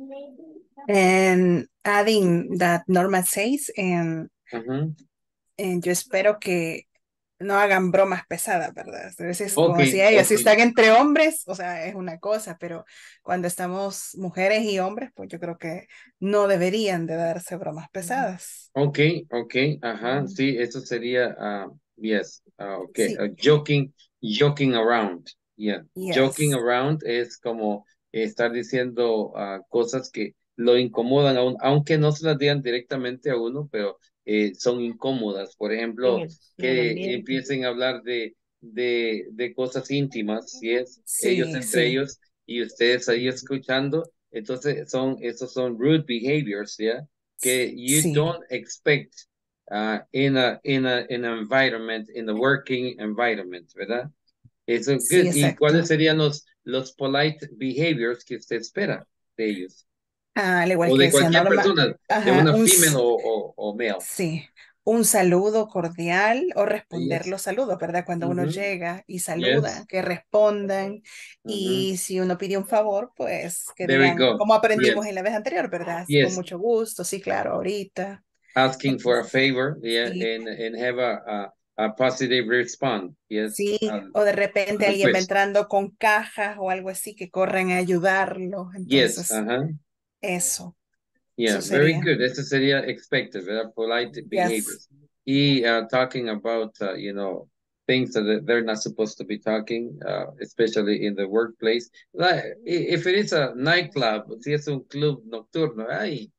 And adding that Norma says, and, Ujú. and yo espero que no hagan bromas pesadas, ¿verdad? A veces, como Ok, decía ella, ok. si están entre hombres, o sea, es una cosa, pero cuando estamos mujeres y hombres, pues yo creo que no deberían de darse bromas pesadas. Ok, ok, ajá, sí, eso sería, ah, yes, ah, ok, Sí, ah, joking, joking around, yeah, joking yes. around es como estar diciendo ah, cosas que lo incomodan a uno, aunque no se las digan directamente a uno, pero eh, son incómodas, por En ejemplo, el, en el que ambiente. empiecen a hablar de, de, de cosas íntimas, si es ellos Sí, entre sí, ellos y ustedes ahí escuchando, entonces son, esos son rude behaviors, ¿ya? Que you sí, don't expect uh, in a in a in an environment, in the working environment, ¿verdad? Eso es sí, good. ¿Y cuáles exacto. serían los los polite behaviors que usted espera de ellos? Ah, al igual O que de decía cualquier Norma, persona, de ajá, una un, female s- o, o, o male. sí, un saludo cordial o responder Yes. los saludos, ¿verdad? Cuando uno Mhm. llega y saluda, Yes. que respondan. Mhm. Y si uno pide un favor, pues que There we digan, go. como aprendimos Yes. en la vez anterior, ¿verdad? Con Yes. mucho gusto, sí, claro, ahorita. Asking for a Entonces, favor, yeah, sí, and and have a a, a positive response. Yes. sí, Al, o de al repente alguien va request. entrando con cajas o algo así, que corran a ayudarlo. Yes. Entonces, Uh-huh. eso, Yeah, eso very sería. good. Eso sería expected, ¿verdad? Polite Yes. behaviors. Y uh, talking about, uh, you know, things that they're not supposed to be talking, uh, especially in the workplace. Like, i- if it is a nightclub, si es un club nocturno, ay,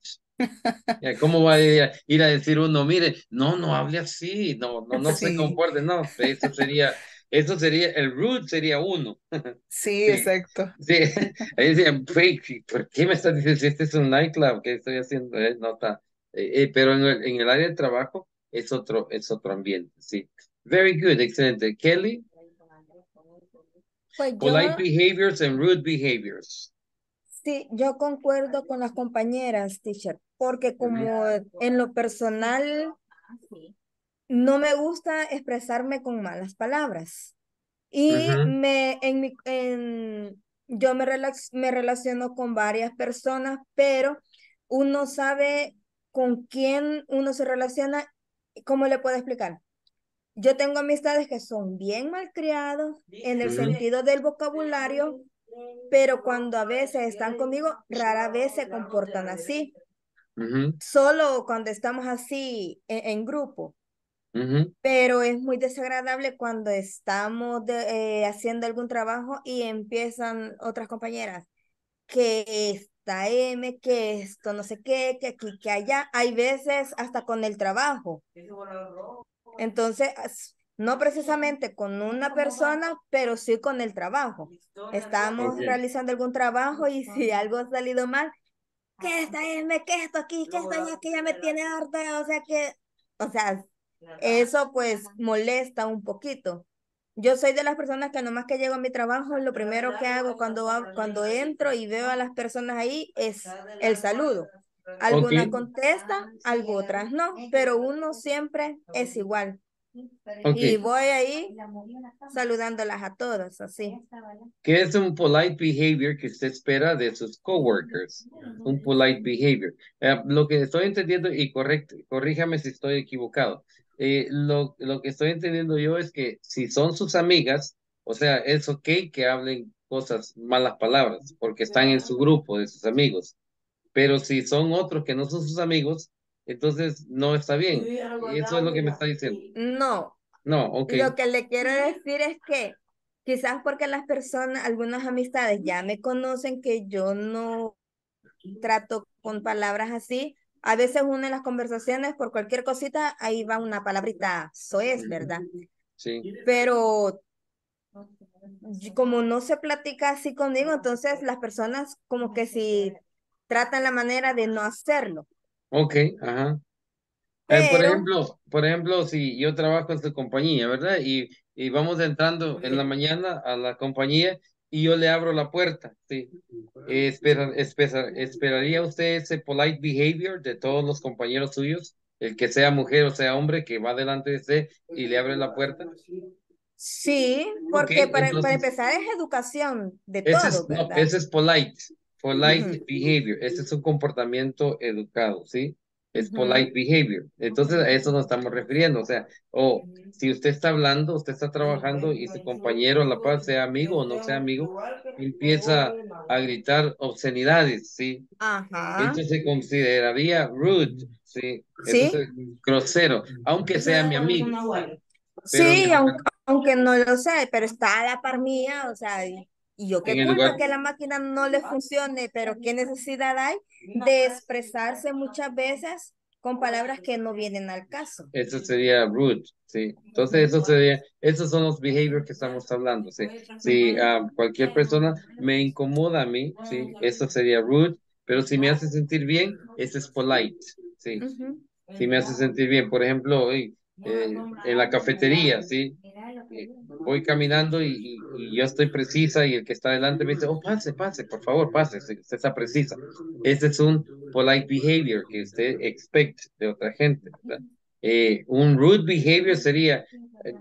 ya, ¿cómo va a ir a, ir a decir uno, mire, no, no hable así, no, no, no se Sí, comporte, no, eso sería, eso sería, el rude sería uno. sí, Sí, exacto. sí, ahí decían, "Fake, ¿por qué me estás diciendo si este es un nightclub? ¿Qué estoy haciendo? Eh, no está. Eh, eh, pero en el, en el área de trabajo es otro, es otro ambiente, sí. Very good, excelente. Kelly, Pues yo, polite behaviors and rude behaviors. sí, yo concuerdo con las compañeras, teacher, porque Ujú, como en lo personal no me gusta expresarme con malas palabras. Y ujú. me, en mi, en, yo me, relax- me relaciono con varias personas, pero uno sabe con quién uno se relaciona ¿cómo le puedo explicar? Yo tengo amistades que son bien malcriados en el Ujú. sentido del vocabulario, pero cuando a veces están conmigo, rara vez se comportan así. Ujú, Solo cuando estamos así en, en grupo. ujú. Pero es muy desagradable cuando estamos de- eh, haciendo algún trabajo y empiezan otras compañeras que esta M, que esto no sé qué, que aquí, que allá. Hay veces hasta con el trabajo. Entonces, as- no precisamente con una persona, pero sí con el trabajo. Estamos Ok. realizando algún trabajo y si algo ha salido mal, que esta M, que esto aquí, que esto allá, que ya me tiene harta, o sea que, o sea, eso pues molesta un poquito. Yo soy de las personas que nomás que llego a mi trabajo, lo primero que hago cuando, hab- cuando entro y veo a las personas ahí es el saludo. Ok. Algunas contestan, algo otras no, pero uno siempre es igual. Ok. Y voy ahí saludándolas a todas, así. ¿Qué es un polite behavior que usted espera de sus coworkers? Un polite behavior. Eh, lo que estoy entendiendo, y correcto, corríjame si estoy equivocado. Eh, lo, lo que estoy entendiendo yo es que si son sus amigas, o sea, es ok que hablen cosas, malas palabras, porque están en su grupo de sus amigos. Pero si son otros que no son sus amigos, entonces no está bien. Eso es lo que me está diciendo. No, No, ok. lo que le quiero decir es que quizás porque las personas, algunas amistades ya me conocen que yo no trato con palabras así. A veces uno en las conversaciones por cualquier cosita, ahí va una palabrita, eso es, ¿verdad? Sí. Pero y como no se platica así conmigo, entonces las personas como que si tratan la manera de no hacerlo. Ok, ajá. Eh, por Pero, ejemplo, por ejemplo, si yo trabajo en su compañía, ¿verdad? Y, y vamos entrando en la mañana a la compañía y yo le abro la puerta, ¿sí? Eh, espera, espera- ¿esperaría usted ese polite behavior de todos los compañeros suyos? El que sea mujer o sea hombre que va delante de usted y le abre la puerta. sí, Ok, porque para, para entonces, empezar es educación de ese todo, es, no, ¿verdad? ese es polite, polite Ujú, behavior. Ese es un comportamiento educado, ¿sí? Es ujú, polite behavior. Entonces a eso nos estamos refiriendo. O sea, o si usted está hablando, usted está trabajando y su compañero a la par, sea amigo o no sea amigo, empieza a gritar obscenidades, ¿sí? ajá, Eso se consideraría rude, ¿sí? Eso sí, es grosero, aunque sea mi amigo, ¿sí? Pero en sí, el lugar, aunque, aunque no lo sé, pero está a la par mía, o sea, y, y yo en qué el culpa lugar que la máquina no le funcione, pero qué necesidad hay de expresarse muchas veces con palabras que no vienen al caso. eso sería rude, ¿sí? Entonces, eso Ujú, sería, esos son los behaviors que estamos hablando, ¿sí? Si ah, cualquier persona me incomoda a mí, ¿sí? Eso sería rude, pero si me hace sentir bien, eso es polite, ¿sí? ujú. Si me hace sentir bien, por ejemplo, hoy, eh, en la cafetería, ¿sí? Eh, voy caminando y, y- y yo estoy precisa y el que está delante me dice, oh, pase, pase, por favor, pase, si usted está precisa. Ese es un polite behavior que usted expect de otra gente, ¿verdad? Eh, un rude behavior sería, eh,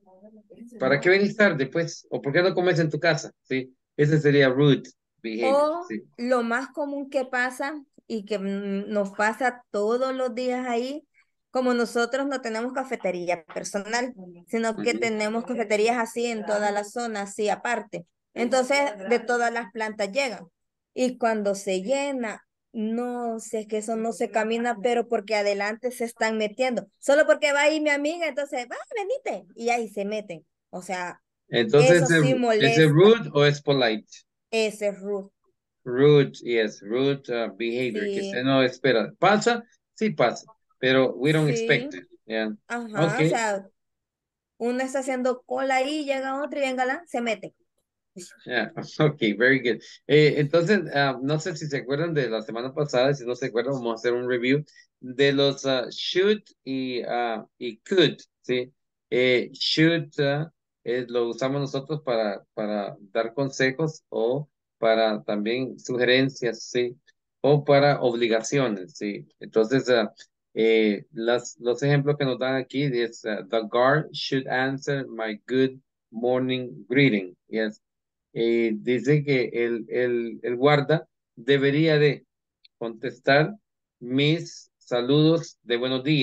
¿para qué venís tarde, pues? ¿O por qué no comes en tu casa? ¿Sí? Ese sería rude behavior, O ¿sí? lo más común que pasa y que mm, nos pasa todos los días ahí, como nosotros no tenemos cafetería personal, sino que Ujú. tenemos cafeterías así en toda la zona, así aparte. Entonces, de todas las plantas llegan. Y cuando se llena, no sé, es que eso no se camina, pero porque adelante se están metiendo. Solo porque va ahí mi amiga, entonces, va, venite. Y ahí se meten. O sea, Entonces, eso ¿ese sí ese molesta. rude o es polite? Ese es rude. Rude, yes, rude uh, behavior, que usted Sí. no espera. ¿Pasa? Sí pasa, pero we don't expect Sí, it. Yeah. ajá, o Okay, sea, uno está haciendo cola ahí, llega otro y venga, se mete. yeah, okay, very good. Eh, entonces, ah, no sé si se acuerdan de la semana pasada, si no se acuerdan, vamos a hacer un review de los ah, should y, ah, y could, ¿sí? Eh, should ah, eh, lo usamos nosotros para, para dar consejos o para también sugerencias, ¿sí? O para obligaciones, ¿sí? Entonces, ah, eh, las, los ejemplos que nos dan aquí es, ah, the guard should answer my good morning greeting, yes. Eh, dice que el, el, el guarda debería de contestar mis saludos de buenos días.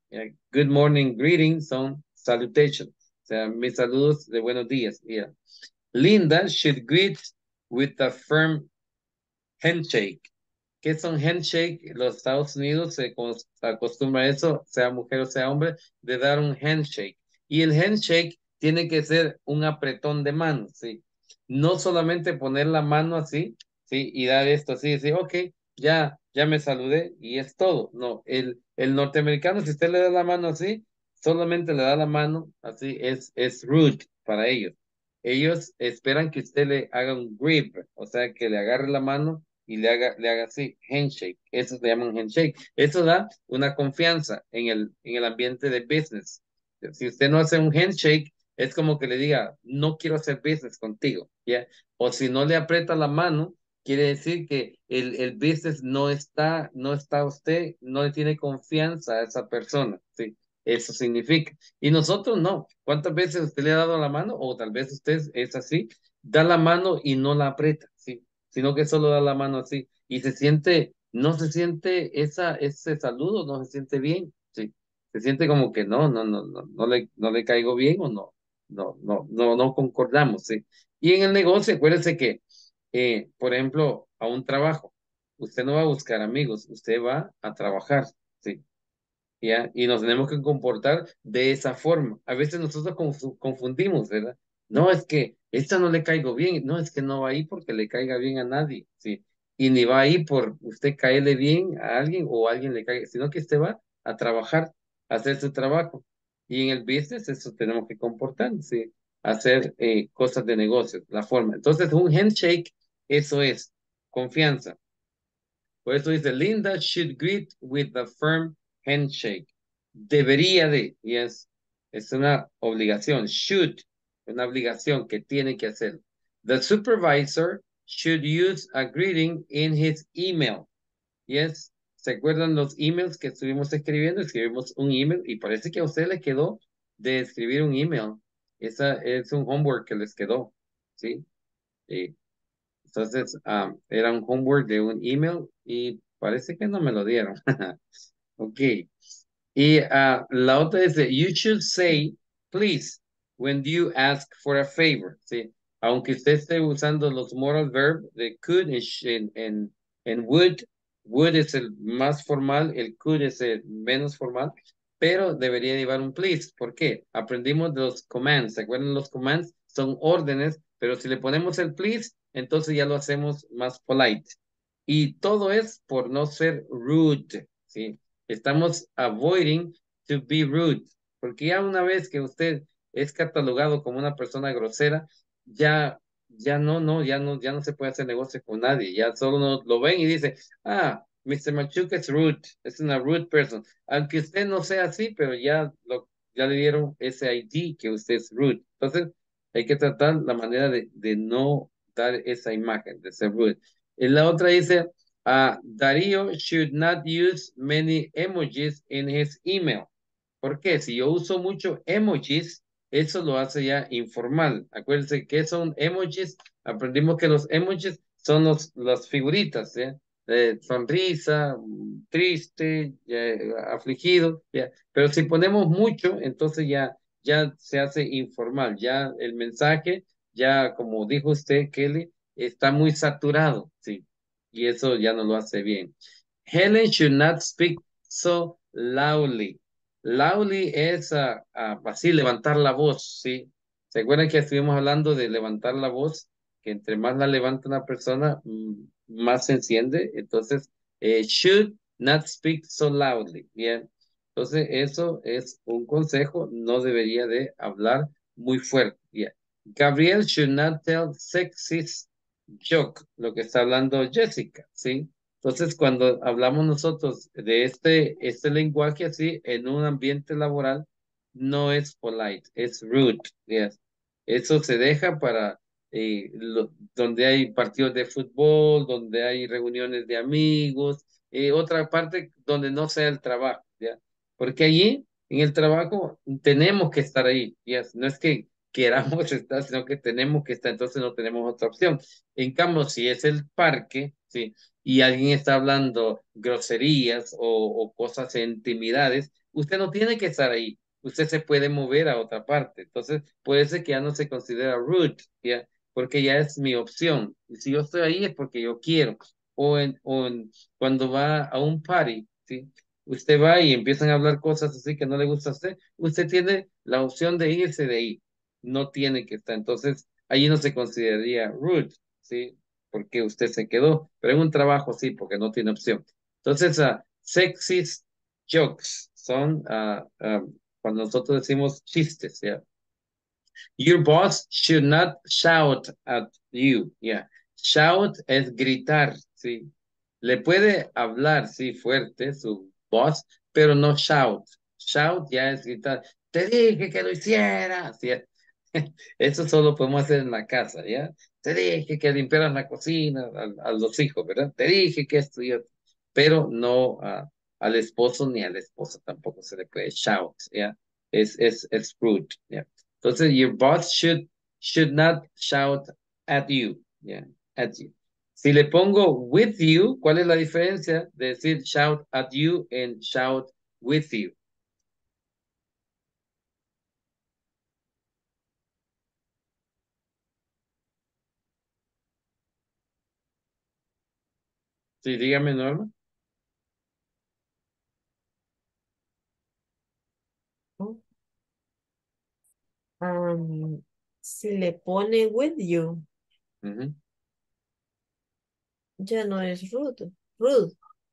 Yeah. Good morning greetings son salutations. O sea, mis saludos de buenos días. Yeah. Linda should greet with a firm handshake. ¿Qué son handshake? Los Estados Unidos se cos- acostumbra a eso, sea mujer o sea hombre, de dar un handshake. Y el handshake tiene que ser un apretón de mano, ¿sí? No solamente poner la mano así, ¿sí? Y dar esto así, decir, ok, ya, ya me saludé y es todo. No, el, el norteamericano, si usted le da la mano así, solamente le da la mano así, es, es rude para ellos. Ellos esperan que usted le haga un grip, o sea, que le agarre la mano y le haga, le haga así, handshake. Eso se llama un handshake. Eso da una confianza en el, en el ambiente de business. Si usted no hace un handshake, es como que le diga, no quiero hacer business contigo, ¿ya? O si no le aprieta la mano, quiere decir que el, el business no está, no está usted, no le tiene confianza a esa persona, ¿sí? Eso significa. Y nosotros no. ¿Cuántas veces usted le ha dado la mano? O tal vez usted es así, da la mano y no la aprieta, ¿sí? Sino que solo da la mano así. Y se siente, no se siente esa, ese saludo, no se siente bien, ¿sí? Se siente como que no, no, no, no, no le, no le caigo bien o no, no, no, no, no concordamos, ¿sí? Y en el negocio, acuérdese que, eh, por ejemplo, a un trabajo, usted no va a buscar amigos, usted va a trabajar, ¿sí? ¿Ya? Y nos tenemos que comportar de esa forma. A veces nosotros confu- confundimos, ¿verdad? No, es que esta no le caigo bien, no, es que no va ahí porque le caiga bien a nadie, ¿sí? Y ni va ahí por usted caerle bien a alguien o alguien le caiga, sino que usted va a trabajar, a hacer su trabajo. Y en el business eso tenemos que comportar, ¿sí? Hacer eh, cosas de negocio, la forma. Entonces, un handshake, eso es confianza. Por eso dice, Linda should greet with a firm handshake. Debería de, y es, es una obligación. Should, una obligación que tiene que hacer. The supervisor should use a greeting in his email. Yes. ¿Se acuerdan los emails que estuvimos escribiendo? Escribimos un email y parece que a usted le quedó de escribir un email. Esa es un homework que les quedó, ¿sí? Y entonces, um, era un homework de un email y parece que no me lo dieron. Ok. Y ah, la otra es, de, you should say, please, when you ask for a favor. ¿Sí? Aunque usted esté usando los moral verb de could and, sh- and, and, and would, would es el más formal, el could es el menos formal, pero debería llevar un please. ¿Por qué? Aprendimos de los commands. ¿Se acuerdan? Los commands son órdenes, pero si le ponemos el please, entonces ya lo hacemos más polite. Y todo es por no ser rude, ¿sí? Estamos avoiding to be rude, porque ya una vez que usted es catalogado como una persona grosera, ya, ya no, no, ya no, ya no se puede hacer negocio con nadie, ya solo no, lo ven y dice, ah, mister Machuca es rude, es una rude person, aunque usted no sea así, pero ya, lo, ya le dieron ese I D que usted es rude, entonces hay que tratar la manera de, de no dar esa imagen de ser rude. Y la otra dice, Uh, Darío should not use many emojis in his email. ¿Por qué? Si yo uso mucho emojis, eso lo hace ya informal. Acuérdense que son emojis. Aprendimos que los emojis son los, las figuritas, ¿ya? Eh, sonrisa, triste, ya, afligido, ¿ya? Pero si ponemos mucho, entonces ya, ya se hace informal. Ya el mensaje, ya como dijo usted, Kelly, está muy saturado, ¿sí? Y eso ya no lo hace bien. Helen should not speak so loudly. Loudly es uh, uh, así, levantar la voz, ¿sí? ¿Se acuerdan que estuvimos hablando de levantar la voz? Que entre más la levanta una persona, mm, más se enciende. Entonces, eh, should not speak so loudly. Bien. Entonces, eso es un consejo. No debería de hablar muy fuerte. Bien. Gabriel should not tell sexist joke, lo que está hablando Jessica, ¿sí? Entonces, cuando hablamos nosotros de este, este lenguaje así, en un ambiente laboral, no es polite, es rude, yes. Eso se deja para eh, lo- donde hay partidos de fútbol, donde hay reuniones de amigos, eh, otra parte donde no sea el trabajo, ¿ya? Porque allí, en el trabajo, tenemos que estar ahí, yes. No es que queramos estar, sino que tenemos que estar, entonces no tenemos otra opción. En cambio, si es el parque, ¿sí? Y alguien está hablando groserías o, o cosas, intimidades, usted no tiene que estar ahí. Usted se puede mover a otra parte. Entonces, puede ser que ya no se considera rude, ¿ya? Porque ya es mi opción. Y si yo estoy ahí es porque yo quiero. O, en, o en, cuando va a un party, ¿sí? Usted va y empiezan a hablar cosas así que no le gusta a usted. Usted tiene la opción de irse de ahí. No tiene que estar. Entonces, ahí no se consideraría rude, ¿sí? Porque usted se quedó. Pero en un trabajo sí, porque no tiene opción. Entonces, uh, sexist jokes son uh, um, cuando nosotros decimos chistes, ¿ya? Your boss should not shout at you, ¿ya? Shout es gritar, ¿sí? Le puede hablar, sí, fuerte su boss, pero no shout. Shout ya es gritar. Te dije que lo hicieras, ¿sí? Eso solo podemos hacer en la casa, ¿ya? Te dije que limpiaras la cocina a, a los hijos, ¿verdad? Te dije que esto y esto. Pero no a- al esposo ni a la esposa tampoco se le puede shout, ¿ya? Es, es, es rude, ¿ya? Entonces, your boss should, should not shout at you, ¿ya? At you. Si le pongo with you, ¿cuál es la diferencia de decir shout at you en shout with you? Sí, dígame, Norma. Um, si le pone with you, Ujú. ya no es rude. Rude.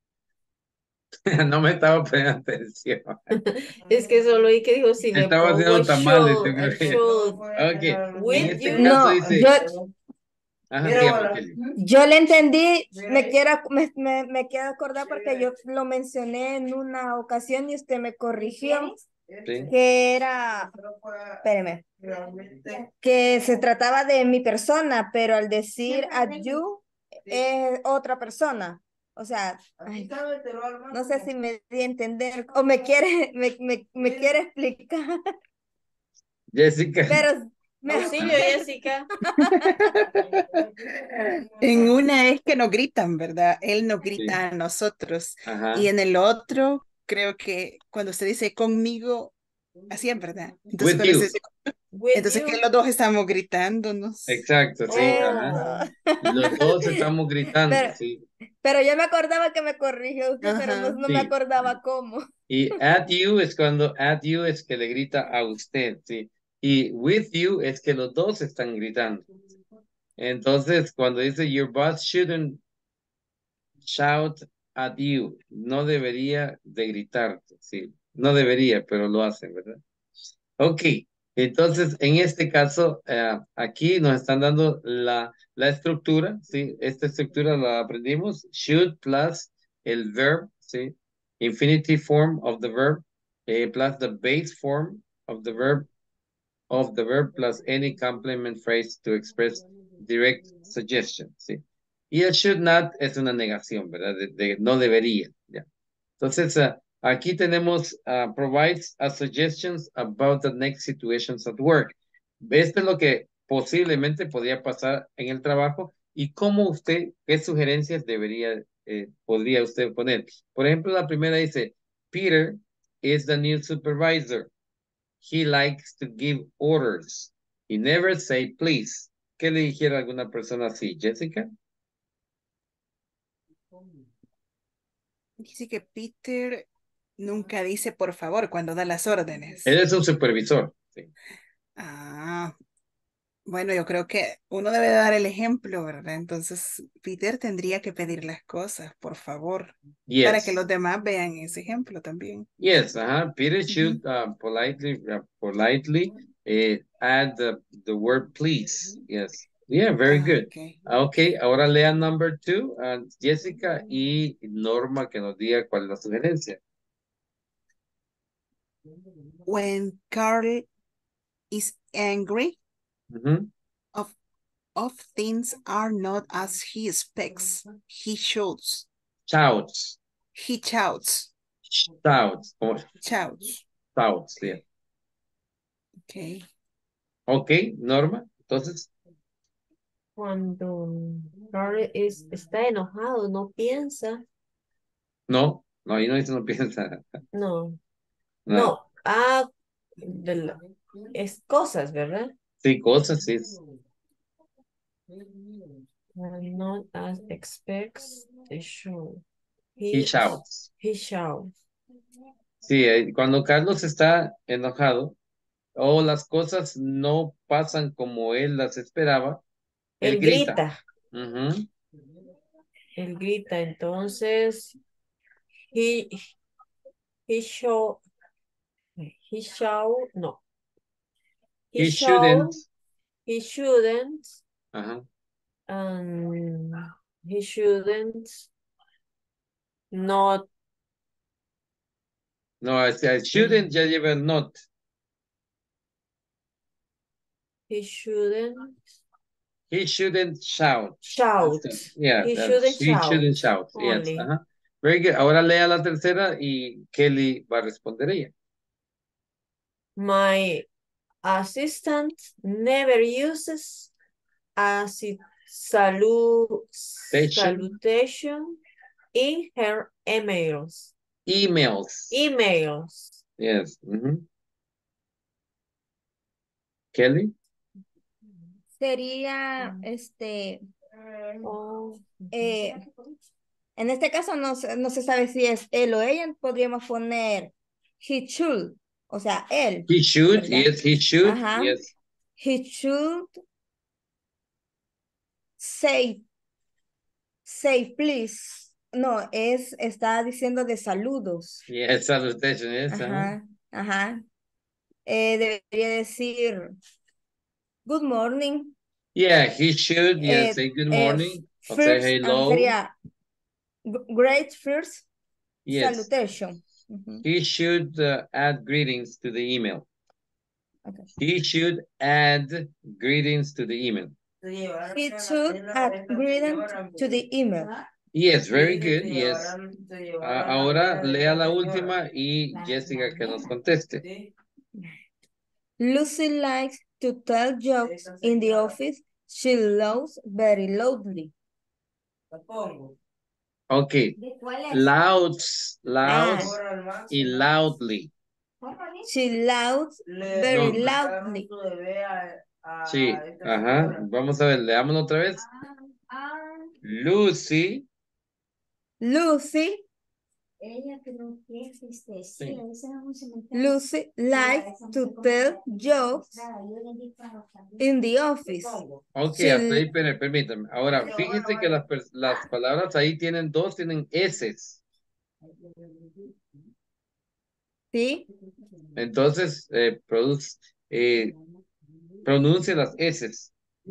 No me estaba poniendo atención. Es que solo oí que dijo, si le Estaba pongo haciendo tamales, yo should, creo que. should Ok, en with este you. caso No, dice, yo, ajá, Mira, dígame, ahora. Kelly. yo le entendí, me quiero, me, me, me quiero acordar porque yo lo mencioné en una ocasión y usted me corrigió Sí. que era, espéreme, que se trataba de mi persona, pero al decir at you es otra persona. O sea, ay, no sé si me di a entender o me quiere, me, me, me quiere explicar, Jessica. pero me Auxilio, Jessica. En una es que nos gritan, ¿verdad? Él nos Sí. grita a nosotros. Ajá. Y en el otro, creo que cuando se dice conmigo, así es, ¿verdad? Entonces, With cuando se you. dice, With entonces que you. los dos estamos gritándonos. Exacto, sí, ajá. Oh. Los dos estamos gritando, Pero, sí. pero yo me acordaba que me corrigió usted, pero no, Ajá. no me Sí. acordaba cómo. Y at you es cuando at you es que le grita a usted, sí. Y with you es que los dos están gritando. Entonces, cuando dice your boss shouldn't shout at you, no debería de gritarte, sí. No debería, pero lo hacen, ¿verdad? Ok, entonces en este caso, eh, aquí nos están dando la, la estructura, ¿sí? Esta estructura la aprendimos, should plus el verb, ¿sí? Infinitive form of the verb, eh, plus the base form of the verb, of the verb plus any complement phrase to express direct suggestion, ¿sí? Y el should not es una negación, ¿verdad? De, de no debería, ¿ya? Entonces, uh, aquí tenemos, uh, provides a suggestions about the next situations at work. Esto es lo que posiblemente podría pasar en el trabajo y cómo usted, qué sugerencias debería, eh, podría usted poner. Por ejemplo, la primera dice, Peter is the new supervisor. He likes to give orders. He never say please. ¿Qué le dijera a alguna persona así, Jessica? Dice que Peter nunca dice por favor cuando da las órdenes. Él es un supervisor. Sí. Ah, bueno, yo creo que uno debe dar el ejemplo, ¿verdad? Entonces, Peter tendría que pedir las cosas, por favor, para que Yes. los demás vean ese ejemplo también. Yes, uh-huh. Peter Ujú. should uh, politely, uh, politely uh, add the, the word please. Yes. Yeah, very Ah, good. ok. Okay, ahora lea number two, uh, Jessica y Norma que nos diga cuál es la sugerencia. When Carl is angry, Ujú. of of things are not as he expects. He shouts. Shouts. He shouts. Shouts. Como Shouts. shouts, yeah. Okay. Ok, Norma. Entonces, Cuando Carl es, está enojado, no piensa. no, no, ahí no dice no piensa. No. No. No, ah, de la- es cosas, ¿verdad? Sí, cosas, sí. Uh, Not as expectation. He He, shouts. he shouts. Sí, eh, cuando Carlos está enojado o las cosas no pasan como él las esperaba, él Él grita. grita, Ujú. él grita, entonces, he, he show, he shout, no, he He shouldn't. shout, he shouldn't, Ajá. um, he shouldn't not, No, o sea, shouldn't ya lleva el not. he shouldn't He shouldn't shout. shout, Yeah, he uh, shouldn't he shout, shouldn't shout. Yes. only. Ajá. Very good. Ahora lea la tercera y Kelly va a responder ella. My assistant never uses a si- salu- Station. salutation in her emails. Emails. Emails. Yes. Mhm. Kelly. Sería, este, Oh, eh, en este caso no, se- no se sabe si es él o ella, podríamos poner he should, o sea, él. He should. ¿verdad? Yes, he should. Ajá. Yes. He should say, say please. No, es, está diciendo de saludos. Yes, salutation. Yes. Ajá. Ajá, ajá. Eh, debería decir good morning. Yeah, he should. Yes, Eh, say good eh, morning. Or say first, ah, hello. sería g- great first Yes. salutation. Ujú. He should uh, add greetings to the email. Okay. He should add greetings to the email. He should add greeting to the email. Yes, very good. Yes. Ah, ahora lea la última y Jessica que nos conteste. Lucy likes to tell jokes in the office. She loves very loudly. Okay. ¿De cuál es? Louds, louds Ah. y loudly. She loves very No. loudly. Sí, ajá. Vamos a ver, leámoslo otra vez. Lucy. Lucy. Sí. Lucy likes to tell jokes in the office. Ok, She- hasta ahí, pero permítame. Ahora, fíjense que las, pers- las palabras ahí tienen dos, tienen S. ¿Sí? Entonces, eh, produce, eh, pronuncia las S.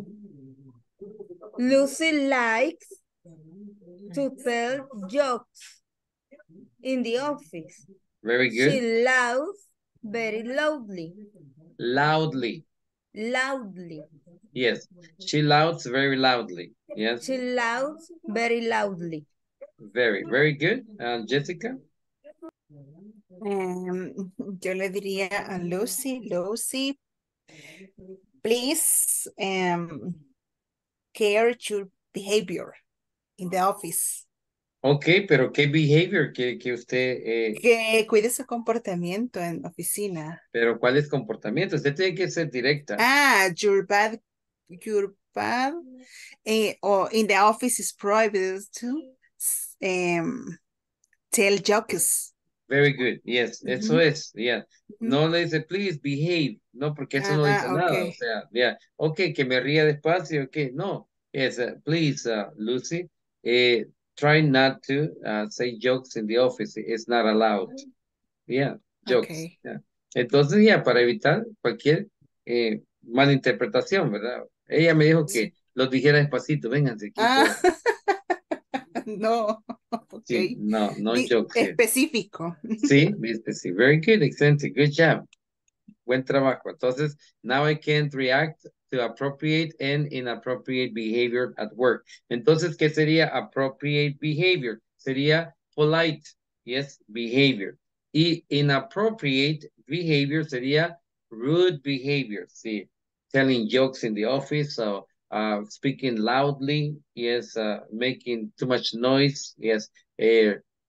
Lucy likes to tell jokes in the office. Very good. She loves very loudly. Loudly. Loudly. Yes. She louds very loudly. Yes. She loves very loudly. Very, very good. And Jessica? Em, yo le diría a Lucy, Lucy, please um, care your behavior in the office. Ok, pero ¿qué behavior que, que usted... eh, Que cuide su comportamiento en oficina. pero cuál es comportamiento? Usted tiene que ser directa. Ah, your bad, your bad, eh, or in the office is prohibited to um, tell jokes. Very good. Yes, eso Ujú. es. Yeah. No le dice, please behave. No, porque eso no dice Ah, nada. ok. O sea, yeah. Ok, que me ría despacio. Ok, no. Yes, uh, please, uh, Lucy, eh, try not to uh, say jokes in the office. It's not allowed. Yeah, jokes. Okay. Yeah. Entonces, ya, para evitar cualquier eh, malinterpretación, ¿verdad? Ella me dijo que los dijera despacito. Vénganse aquí Ah, todos. no. Sí, Okay. no, no Di- jokes here. específico. Sí, be specific. Very good, excelente. Good job. Buen trabajo. Entonces, now I can't react to appropriate and inappropriate behavior at work. Entonces, ¿qué sería appropriate behavior? Sería polite, yes, behavior. Y inappropriate behavior sería rude behavior, sí. Telling jokes in the office, so, uh, speaking loudly, yes, uh, making too much noise, yes, eh,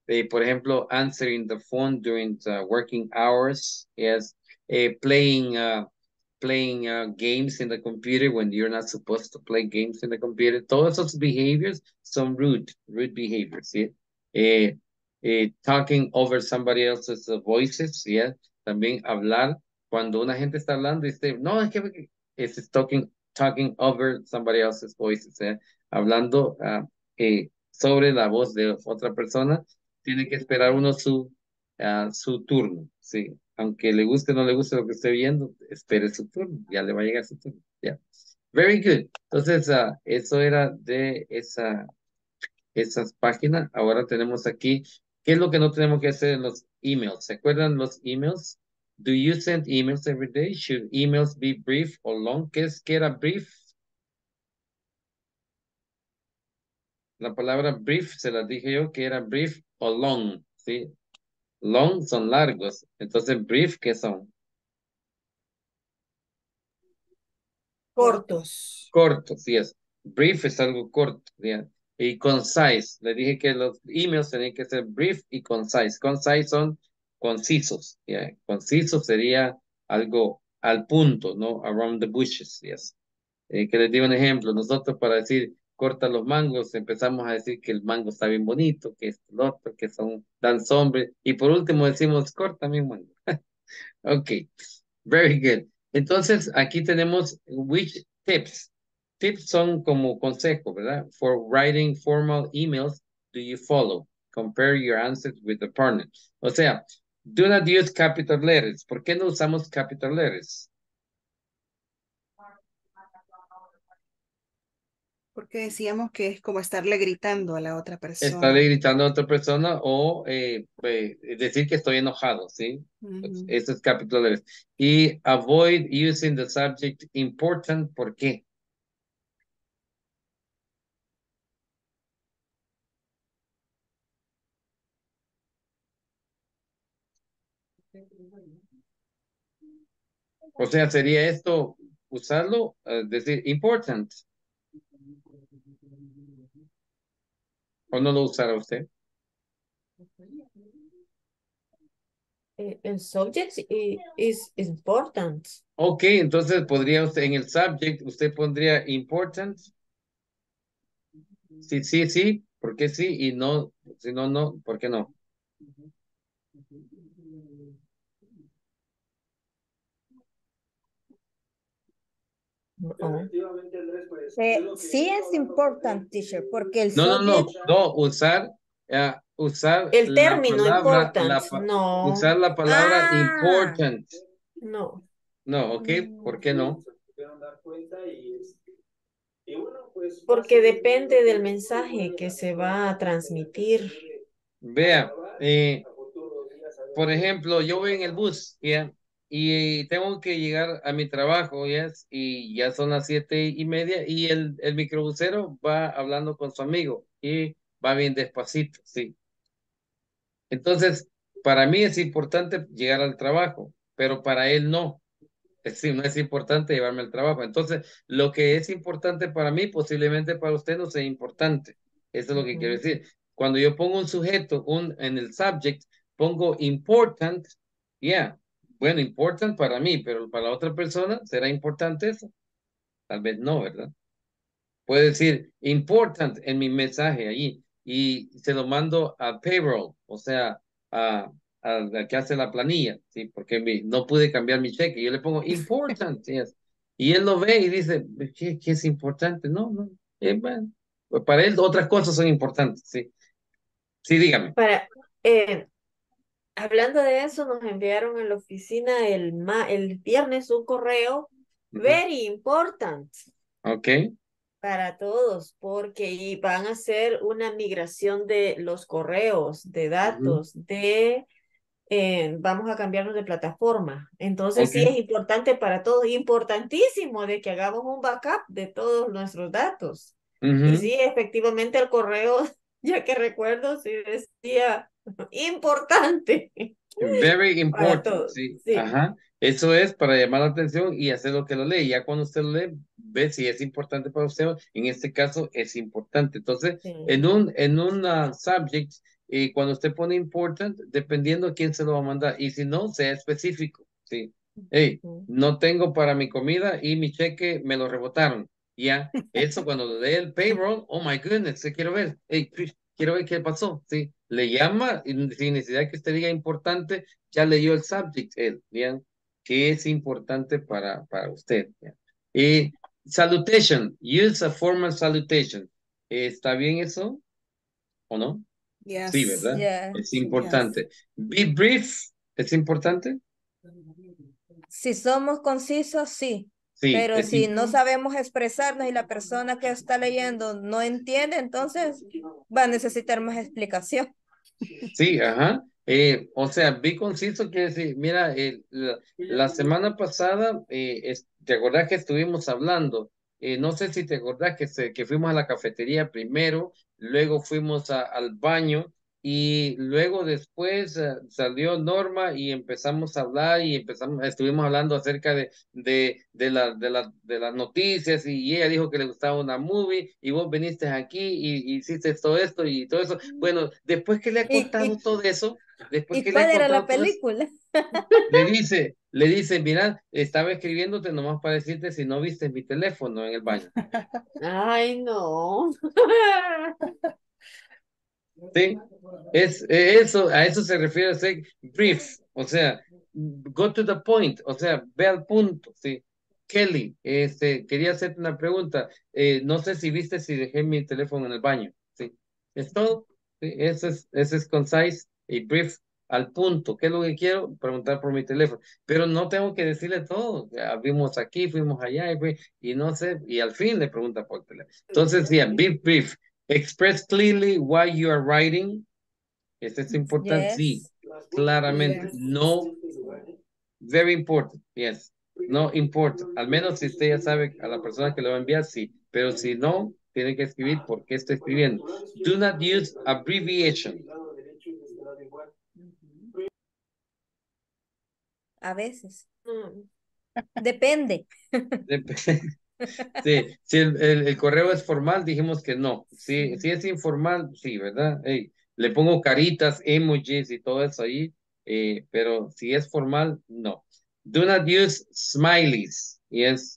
Eh, por ejemplo, answering the phone during the working hours. Yes. Eh, playing uh, playing uh, games in the computer when you're not supposed to play games in the computer. Todos esos behaviors son rude, rude behaviors, ¿sí? Eh, eh, talking over somebody else's uh, voices, ¿sí? También hablar, cuando una gente está hablando y dice, no, es que es talking, talking over somebody else's voices, ¿sí? Hablando uh, eh, sobre la voz de otra persona, tiene que esperar uno su, uh, su turno, ¿sí? Aunque le guste o no le guste lo que esté viendo, espere su turno, ya le va a llegar su turno. Yeah. Very good. Entonces, uh, eso era de esa, esas páginas. Ahora tenemos aquí, ¿qué es lo que no tenemos que hacer en los emails? ¿Se acuerdan los emails? Do you send emails every day? Should emails be brief or long? ¿Qué es que era brief? La palabra brief se la dije yo que era brief o long, ¿sí? Long son largos. Entonces, brief, ¿qué son? Cortos. Corto, sí es. Brief es algo corto, ¿ya? Y concise. Le dije que los emails tenían que ser brief y concise. Concise son concisos, ¿ya? Conciso sería algo al punto, ¿no? Around the bushes, yes. Eh, que les digo un ejemplo. Nosotros para decir corta los mangos, empezamos a decir que el mango está bien bonito, que es el otro, que son, dan sombra. Y por último decimos, corta mi mango. Ok, very good. Entonces, aquí tenemos which tips. Tips son como consejos, ¿verdad? For writing formal emails, do you follow? Compare your answers with the partner. O sea, do not use capital letters. ¿Por qué no usamos capital letters? Porque decíamos que es como estarle gritando a la otra persona. Estarle gritando a otra persona o eh, eh, decir que estoy enojado, ¿sí? Ujú. Eso es capital letters. Y avoid using the subject important, ¿por qué? O sea, sería esto, usarlo, eh, decir important. ¿O no lo usará usted? Eh, El subject i- is important. Ok, entonces podría usted, en el subject, usted pondría important. Sí, sí, sí, ¿por qué sí? Y no, si no, no, ¿por qué no? No. Eh, sí es important, teacher, porque el No, no, no, subject, no, usar, eh, usar El la término palabra, important. la, pa- No. usar la palabra ah, important. No. No, ok, ¿por qué no? Porque depende del mensaje que se va a transmitir. Vea, eh, por ejemplo, yo voy en el bus, ¿ya? Y tengo que llegar a mi trabajo, ¿ya? Y ya son las siete y media y el, el microbusero va hablando con su amigo y va bien despacito, ¿sí? Entonces, para mí es importante llegar al trabajo, pero para él no. Es decir, no es importante llevarme al trabajo. Entonces, lo que es importante para mí, posiblemente para usted no sea importante. Eso es lo que quiero Ujú. decir. Cuando yo pongo un sujeto un, en el subject, pongo important, yeah, bueno, important para mí, pero para otra persona, ¿será importante eso? Tal vez no, ¿verdad? Puede decir important en mi mensaje ahí y se lo mando a payroll, o sea, a, a la que hace la planilla, ¿sí? Porque mi- no pude cambiar mi cheque. Yo le pongo important, yes. Y él lo ve y dice, ¿qué, qué es importante? No, no. Eh, bueno, pues para él otras cosas son importantes, sí. Sí, dígame. Para, eh, hablando de eso, nos enviaron en la oficina el, ma el viernes un correo Ujú. very important Ok, para todos, porque y van a hacer una migración de los correos, de ujú, datos, de eh, vamos a cambiarnos de plataforma. Entonces ok, sí es importante para todos, importantísimo de que hagamos un backup de todos nuestros datos. Y ujú. sí, efectivamente el correo, ya que recuerdo, sí decía importante Very para important, todos. sí, Sí. ajá. Eso es para llamar la atención y hacer lo que lo lee. Ya cuando usted lo lee, ve si es importante para usted. En este caso es importante. Entonces, Sí. en un en un uh, subject, y cuando usted pone important, dependiendo a quién se lo va a mandar, y si no, sea específico, ¿sí? Hey, no tengo para mi comida y mi cheque me lo rebotaron. Ya, eso cuando le dé el payroll, oh my goodness, ¿qué quiero ver? Hey, Chris, quiero ver qué pasó, ¿sí? Le llama y sin necesidad que usted diga importante, ya leyó el subject, él, ¿ya? ¿Qué es importante para, para usted? ¿Ya? Y salutation, use a formal salutation. ¿Está bien eso o no? Sí, Yes. ¿verdad? Yeah. Es Yes. importante. Be brief, ¿es importante? Si somos concisos, sí. Sí, Pero es si im- no sabemos expresarnos y la persona que está leyendo no entiende, entonces va a necesitar más explicación. sí, ajá. Eh, o sea, be conciso quiere decir, mira, eh, la, la semana pasada, eh, es- ¿te acordás que estuvimos hablando? Eh, no sé si te acordás que, se, que fuimos a la cafetería primero, luego fuimos a- al baño y luego después eh, salió Norma y empezamos a hablar y empezamos, estuvimos hablando acerca de, de, de, la, de, la, de las noticias y ella dijo que le gustaba una movie y vos viniste aquí y, y hiciste todo esto y todo eso. Bueno, después que le ha ¿Y, contado y, todo eso, después y que le cuál ha era la contado todo eso, película? le dice, le dice, mira, estaba escribiéndote nomás para decirte si no viste mi teléfono en el baño. Ay, no. Sí, es eh, eso, a eso se refiere ser brief, o sea, go to the point, o sea, ve al punto, sí. Kelly, este, quería hacerte una pregunta, eh, no sé si viste si dejé mi teléfono en el baño, sí. Es todo, sí, eso es, eso es concise y brief, al punto, ¿qué es lo que quiero? Preguntar por mi teléfono, pero no tengo que decirle todo, ya vimos aquí, fuimos allá y, fui- y no sé, y al fin le pregunta por teléfono. Entonces, yeah, be brief. Express clearly why you are writing. Esto es importante. Sí, Yes. claramente. Yes. No, very important. Yes. No importa. Al menos si usted ya sabe a la persona que le va a enviar, sí. Pero si no, tiene que escribir por qué está escribiendo. Do not use abbreviation. A veces. Mm. Depende. Dep- Sí, si el, el- el correo es formal, dijimos que no. Si, si es informal, sí, ¿verdad? Ey, le pongo caritas, emojis y todo eso ahí, eh, pero si es formal, no. Do not use smileys. Yes,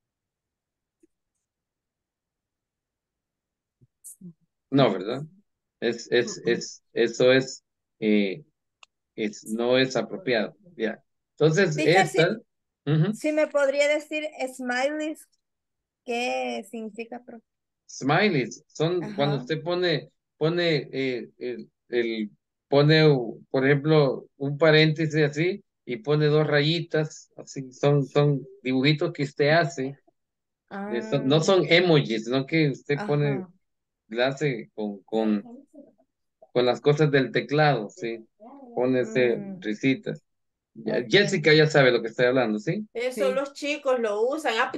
no, ¿verdad? Es, es, es, eso es, eh, es, no es apropiado. Ya. Entonces, Teacher, si, esta, ujú, si me podría decir smileys, ¿qué significa? Pro? smileys son cuando Ajá. usted pone, pone eh, el, el- pone, u- por ejemplo, un paréntesis así y pone dos rayitas, así son, son dibujitos que usted hace. eh, son- no Ah, son emojis, sino que usted pone, ajá. le hace con, con, con las cosas del teclado, sí. Pone ese Mm, risitas. Ya- ok. Jessica ya sabe lo que estoy hablando, ¿sí? Eso Sí. los chicos lo usan. Ah,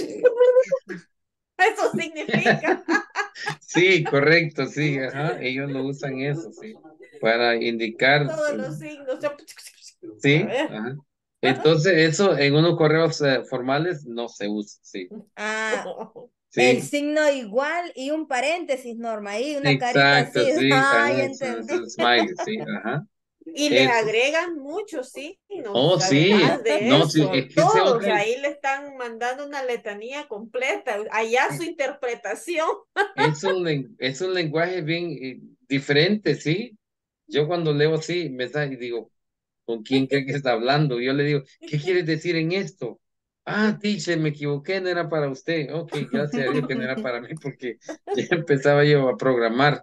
eso significa. Sí, correcto, sí, ajá, ellos lo usan eso, sí, para indicar. Todos los signos. A Sí, ver. ajá. Entonces, eso en unos correos eh, formales no se usa, sí, Ah, el sí, signo igual y un paréntesis, Norma, y una carita exacto, así. sí, Ay, ajá, eso es entendí. el smiley, sí, ajá. Y les Eso. agregan muchos signos, Oh, sí, además de no, sí, eso, es que ese todos, otro, ahí le están mandando una letanía completa, allá su interpretación. es un, len- es un lenguaje bien eh, diferente, sí. Yo cuando leo así, me da y digo, ¿con quién cree que está hablando? Yo le digo, ¿qué quieres decir en esto? Ah, teacher, me equivoqué, no era para usted. Ok, gracias a Dios que no era para mí porque ya empezaba yo a programar.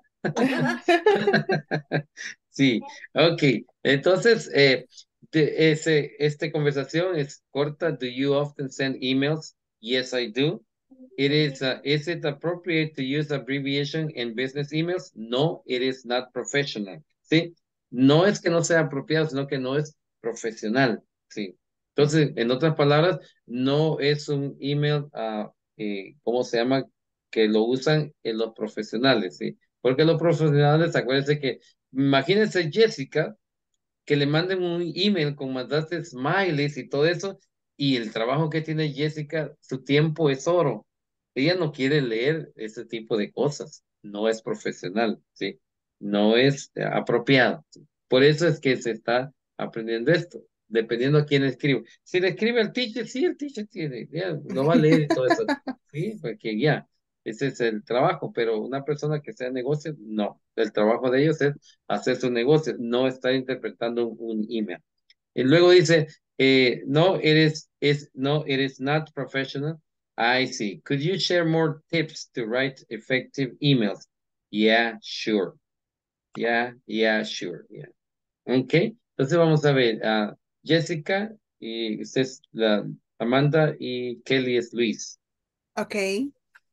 Sí, ok. Entonces, eh, de ese, esta conversación es corta. Do you often send emails? Yes, I do. It is, uh, is it appropriate to use abbreviation in business emails? No, it is not professional. Sí, no es que no sea apropiado, sino que no es profesional. Sí. Entonces, en otras palabras, no es un email, ah, eh, ¿cómo se llama? Que lo usan en los profesionales, ¿sí? Porque los profesionales, acuérdense que, imagínense Jessica, que le manden un email con mandaste smileys y todo eso, y el trabajo que tiene Jessica, su tiempo es oro. Ella no quiere leer ese tipo de cosas, no es profesional, ¿sí? no es eh, apropiado. Por eso es que se está aprendiendo esto, dependiendo a quién escribe. Si le escribe al teacher, sí, el teacher tiene, ya, lo va a leer y todo eso. Sí, porque ya, ese es el trabajo, pero una persona que sea negocio, no. El trabajo de ellos es hacer su negocio, no estar interpretando un, un email. Y luego dice, eh, no, it is, is, no, it is not professional. I see. Could you share more tips to write effective emails? Yeah, sure. Yeah, yeah, sure. Yeah. Ok. Entonces vamos a ver a Jessica y usted es la Amanda y Kelly es Luis. Okay.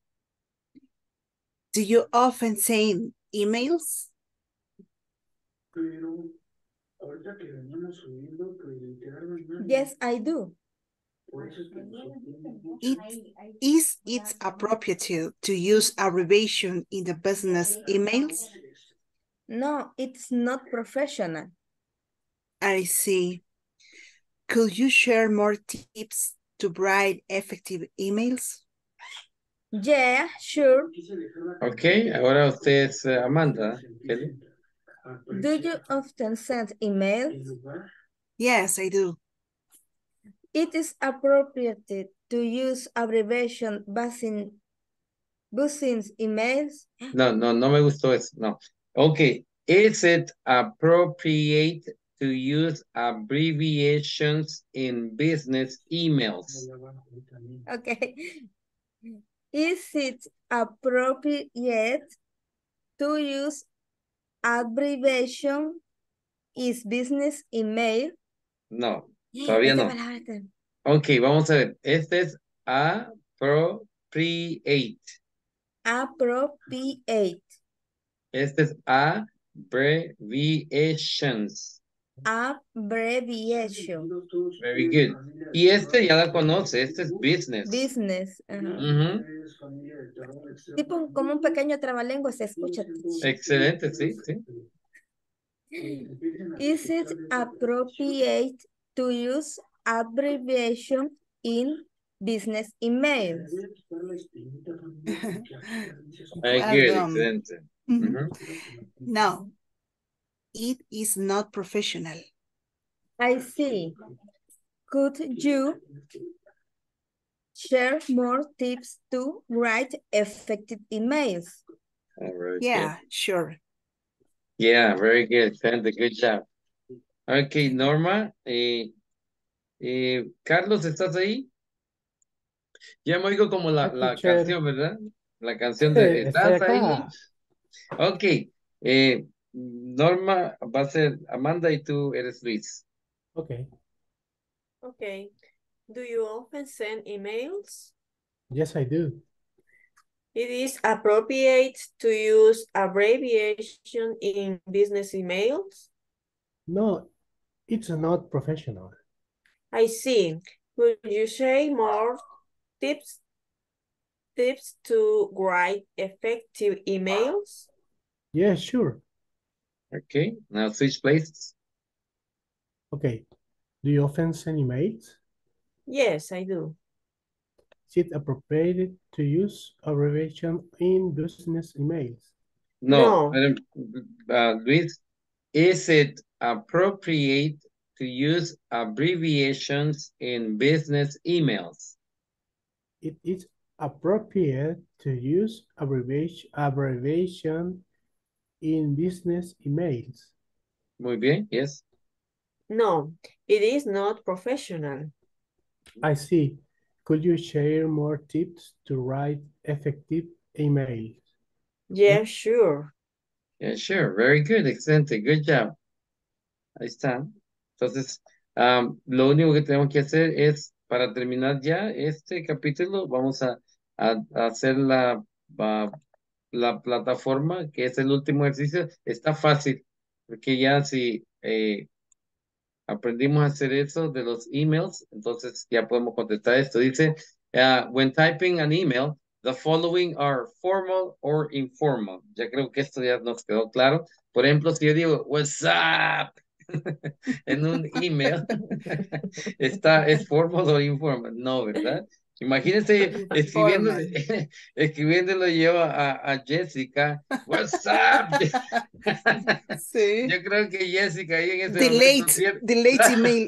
Do you often send emails? Yes, I do. It, is it appropriate to, to use abbreviation in the business emails? No, it's not professional. I see. Could you share more tips to write effective emails? Yeah, sure. Ok, ahora usted es eh, Amanda. Kelly. Do you often send emails? Yes, I do. It is appropriate to use abbreviation buzzing, buzzing emails. No, no, no me gustó eso. No. Ok. Is it appropriate to use abbreviations in business emails? Okay. Is it appropriate to use abbreviation is business email? No, todavía ¿De qué no. palabra está? Ok, vamos a ver. Este es appropriate. Appropriate. Este es abbreviations. Abbreviation. Very good. Y este ya la conoce. Este es business. Business. Ajá. Ujú. Tipo como un pequeño trabalengua se escucha. Excelente, sí, sí. Is it appropriate to use abbreviation in business emails? Very Well good, done. excelente. Mhm. Ujú. No, it is not professional. I see. Could you share more tips to write effective emails? Oh, very Yeah, good. sure. Yeah, very good. Excelente, good job. Ok, Norma. Eh, eh, Carlos, ¿estás ahí? Ya me oigo como la, Hi, la teacher. canción, ¿verdad? La canción de Estoy ¿estás ahí? acá. Ok. Eh, Norma va a ser Amanda y tú eres Luis. Okay. Okay. Do you often send emails? Yes, I do. It is appropriate to use abbreviation in business emails? No, it's not professional. I see. Could you share more tips tips to write effective emails? Yeah, sure. Okay, now switch places. Okay. Do you often send emails? Yes, I do. Is it appropriate to use abbreviation in business emails? No, No. uh, Luis, is it appropriate to use abbreviations in business emails? It is appropriate to use abbreviation, abbreviation in business emails. Muy bien, yes. No, it is not professional. I see. Could you share more tips to write effective emails? Yeah, sure. Yeah, sure. Very good. Excelente. Good job. Ahí está. Entonces, um, lo único que tenemos que hacer es, para terminar ya este capítulo, vamos a, a- a hacer la, va- la plataforma, que es el último ejercicio. Está fácil, porque ya si eh, aprendimos a hacer eso de los emails, entonces ya podemos contestar esto. Dice, uh, when typing an email, the following are formal or informal. Ya creo que esto ya nos quedó claro. Por ejemplo, si yo digo, what's up? En un email, está, ¿es formal o informal? No, ¿verdad? Imagínense escribiéndole, escribiéndole yo a, a Jessica, what's up? Sí. Yo creo que Jessica ahí en ese momento Delete, pierde- delete email.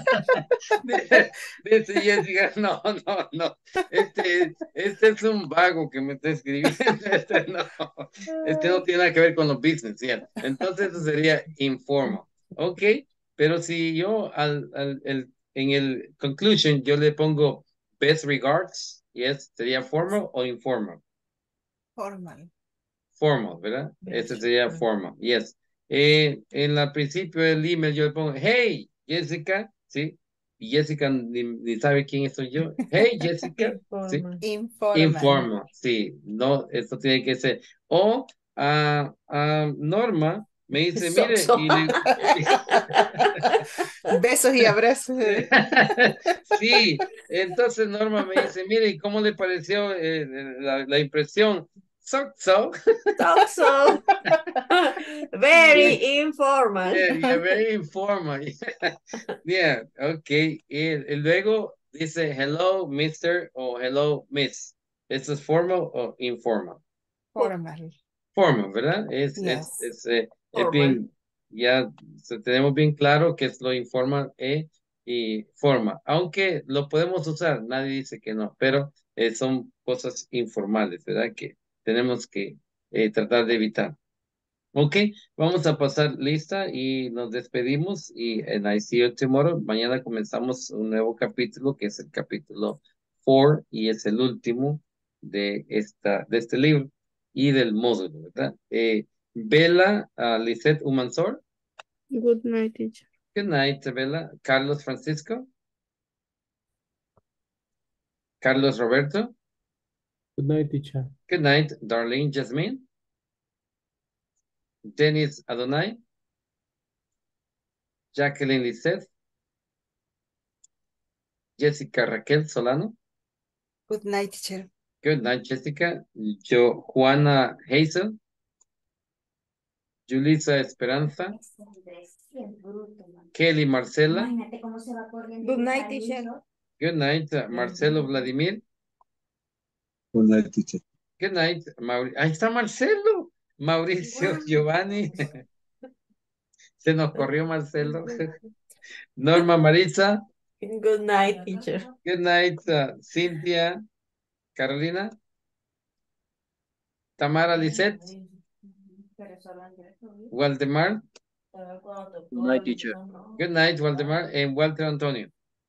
Dice Jessica, no, no, no, este, este es un vago que me está escribiendo, este no, este no tiene nada que ver con los business, ¿sí? Entonces eso sería informal, ok, pero si yo al, al, el, en el conclusion yo le pongo best regards, yes, sería formal o informal. Formal. Formal, ¿verdad? Este sería formal, yes. Eh, en la principio del email yo le pongo, hey, Jessica, ¿sí? Y Jessica ni, ni sabe quién soy yo. Hey, Jessica, ¿sí? Informal. Informal. Informal, sí. No, esto tiene que ser. O a a Norma me dice, So- mire, so- y le- Besos y abrazos. sí, entonces Norma me dice, mire, ¿y cómo le pareció eh, la, la impresión? So, so. so- so. Very informal. Yeah, yeah, very informal. Yeah, okay. Y, y luego dice hello, mister o hello, miss. ¿Esto es formal o informal? Formal. Formal, ¿verdad? Es, Yes. es, es, eh, es Formal. bien, ya se- tenemos bien claro que es lo informal eh, y formal. Aunque lo podemos usar, nadie dice que no, pero eh, son cosas informales, ¿verdad? Que tenemos que eh, tratar de evitar. Ok, vamos a pasar lista y nos despedimos y en I see you tomorrow. Mañana comenzamos un nuevo capítulo que es el capítulo cuatro y es el último de, esta, de este libro y del módulo, ¿verdad? Eh, Bella, uh, Lisette Umansor. Good night, teacher. Good night, Bella. Carlos Francisco. Carlos Roberto. Good night, teacher. Good night, Darlene Jasmine. Dennis Adonai. Jacqueline Lisette. Jessica Raquel Solano. Good night, teacher. Good night, Jessica. Yo, Juana Hazel. Julissa Esperanza. Kelly Marcela. Good night, teacher. Good night, uh, Marcelo Vladimir. Good night, teacher. Good night, Mauri- ahí está Marcelo. Mauricio Giovanni. Se nos corrió Marcelo. Norma Marisa. Good night, teacher. Good night, uh, Cynthia. Carolina. Tamara Lisette. Waldemar. Good night, teacher. Good night, Waldemar. And Walter Antonio.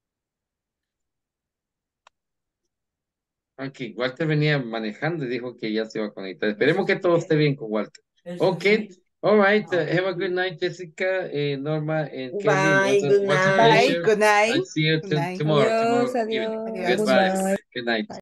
Ok, Walter venía manejando y dijo que ya se iba a conectar. Esperemos que todo esté bien con Walter. Ok, all right. Uh, have a good night, Jessica, eh, Norma, and Kelly. Bye, Was a, good was a night. Bye. pleasure. Good night. I'll see you Good t- night. tomorrow. Adiós, tomorrow adiós. evening. Adiós. Goodbye. Goodbye. Good night.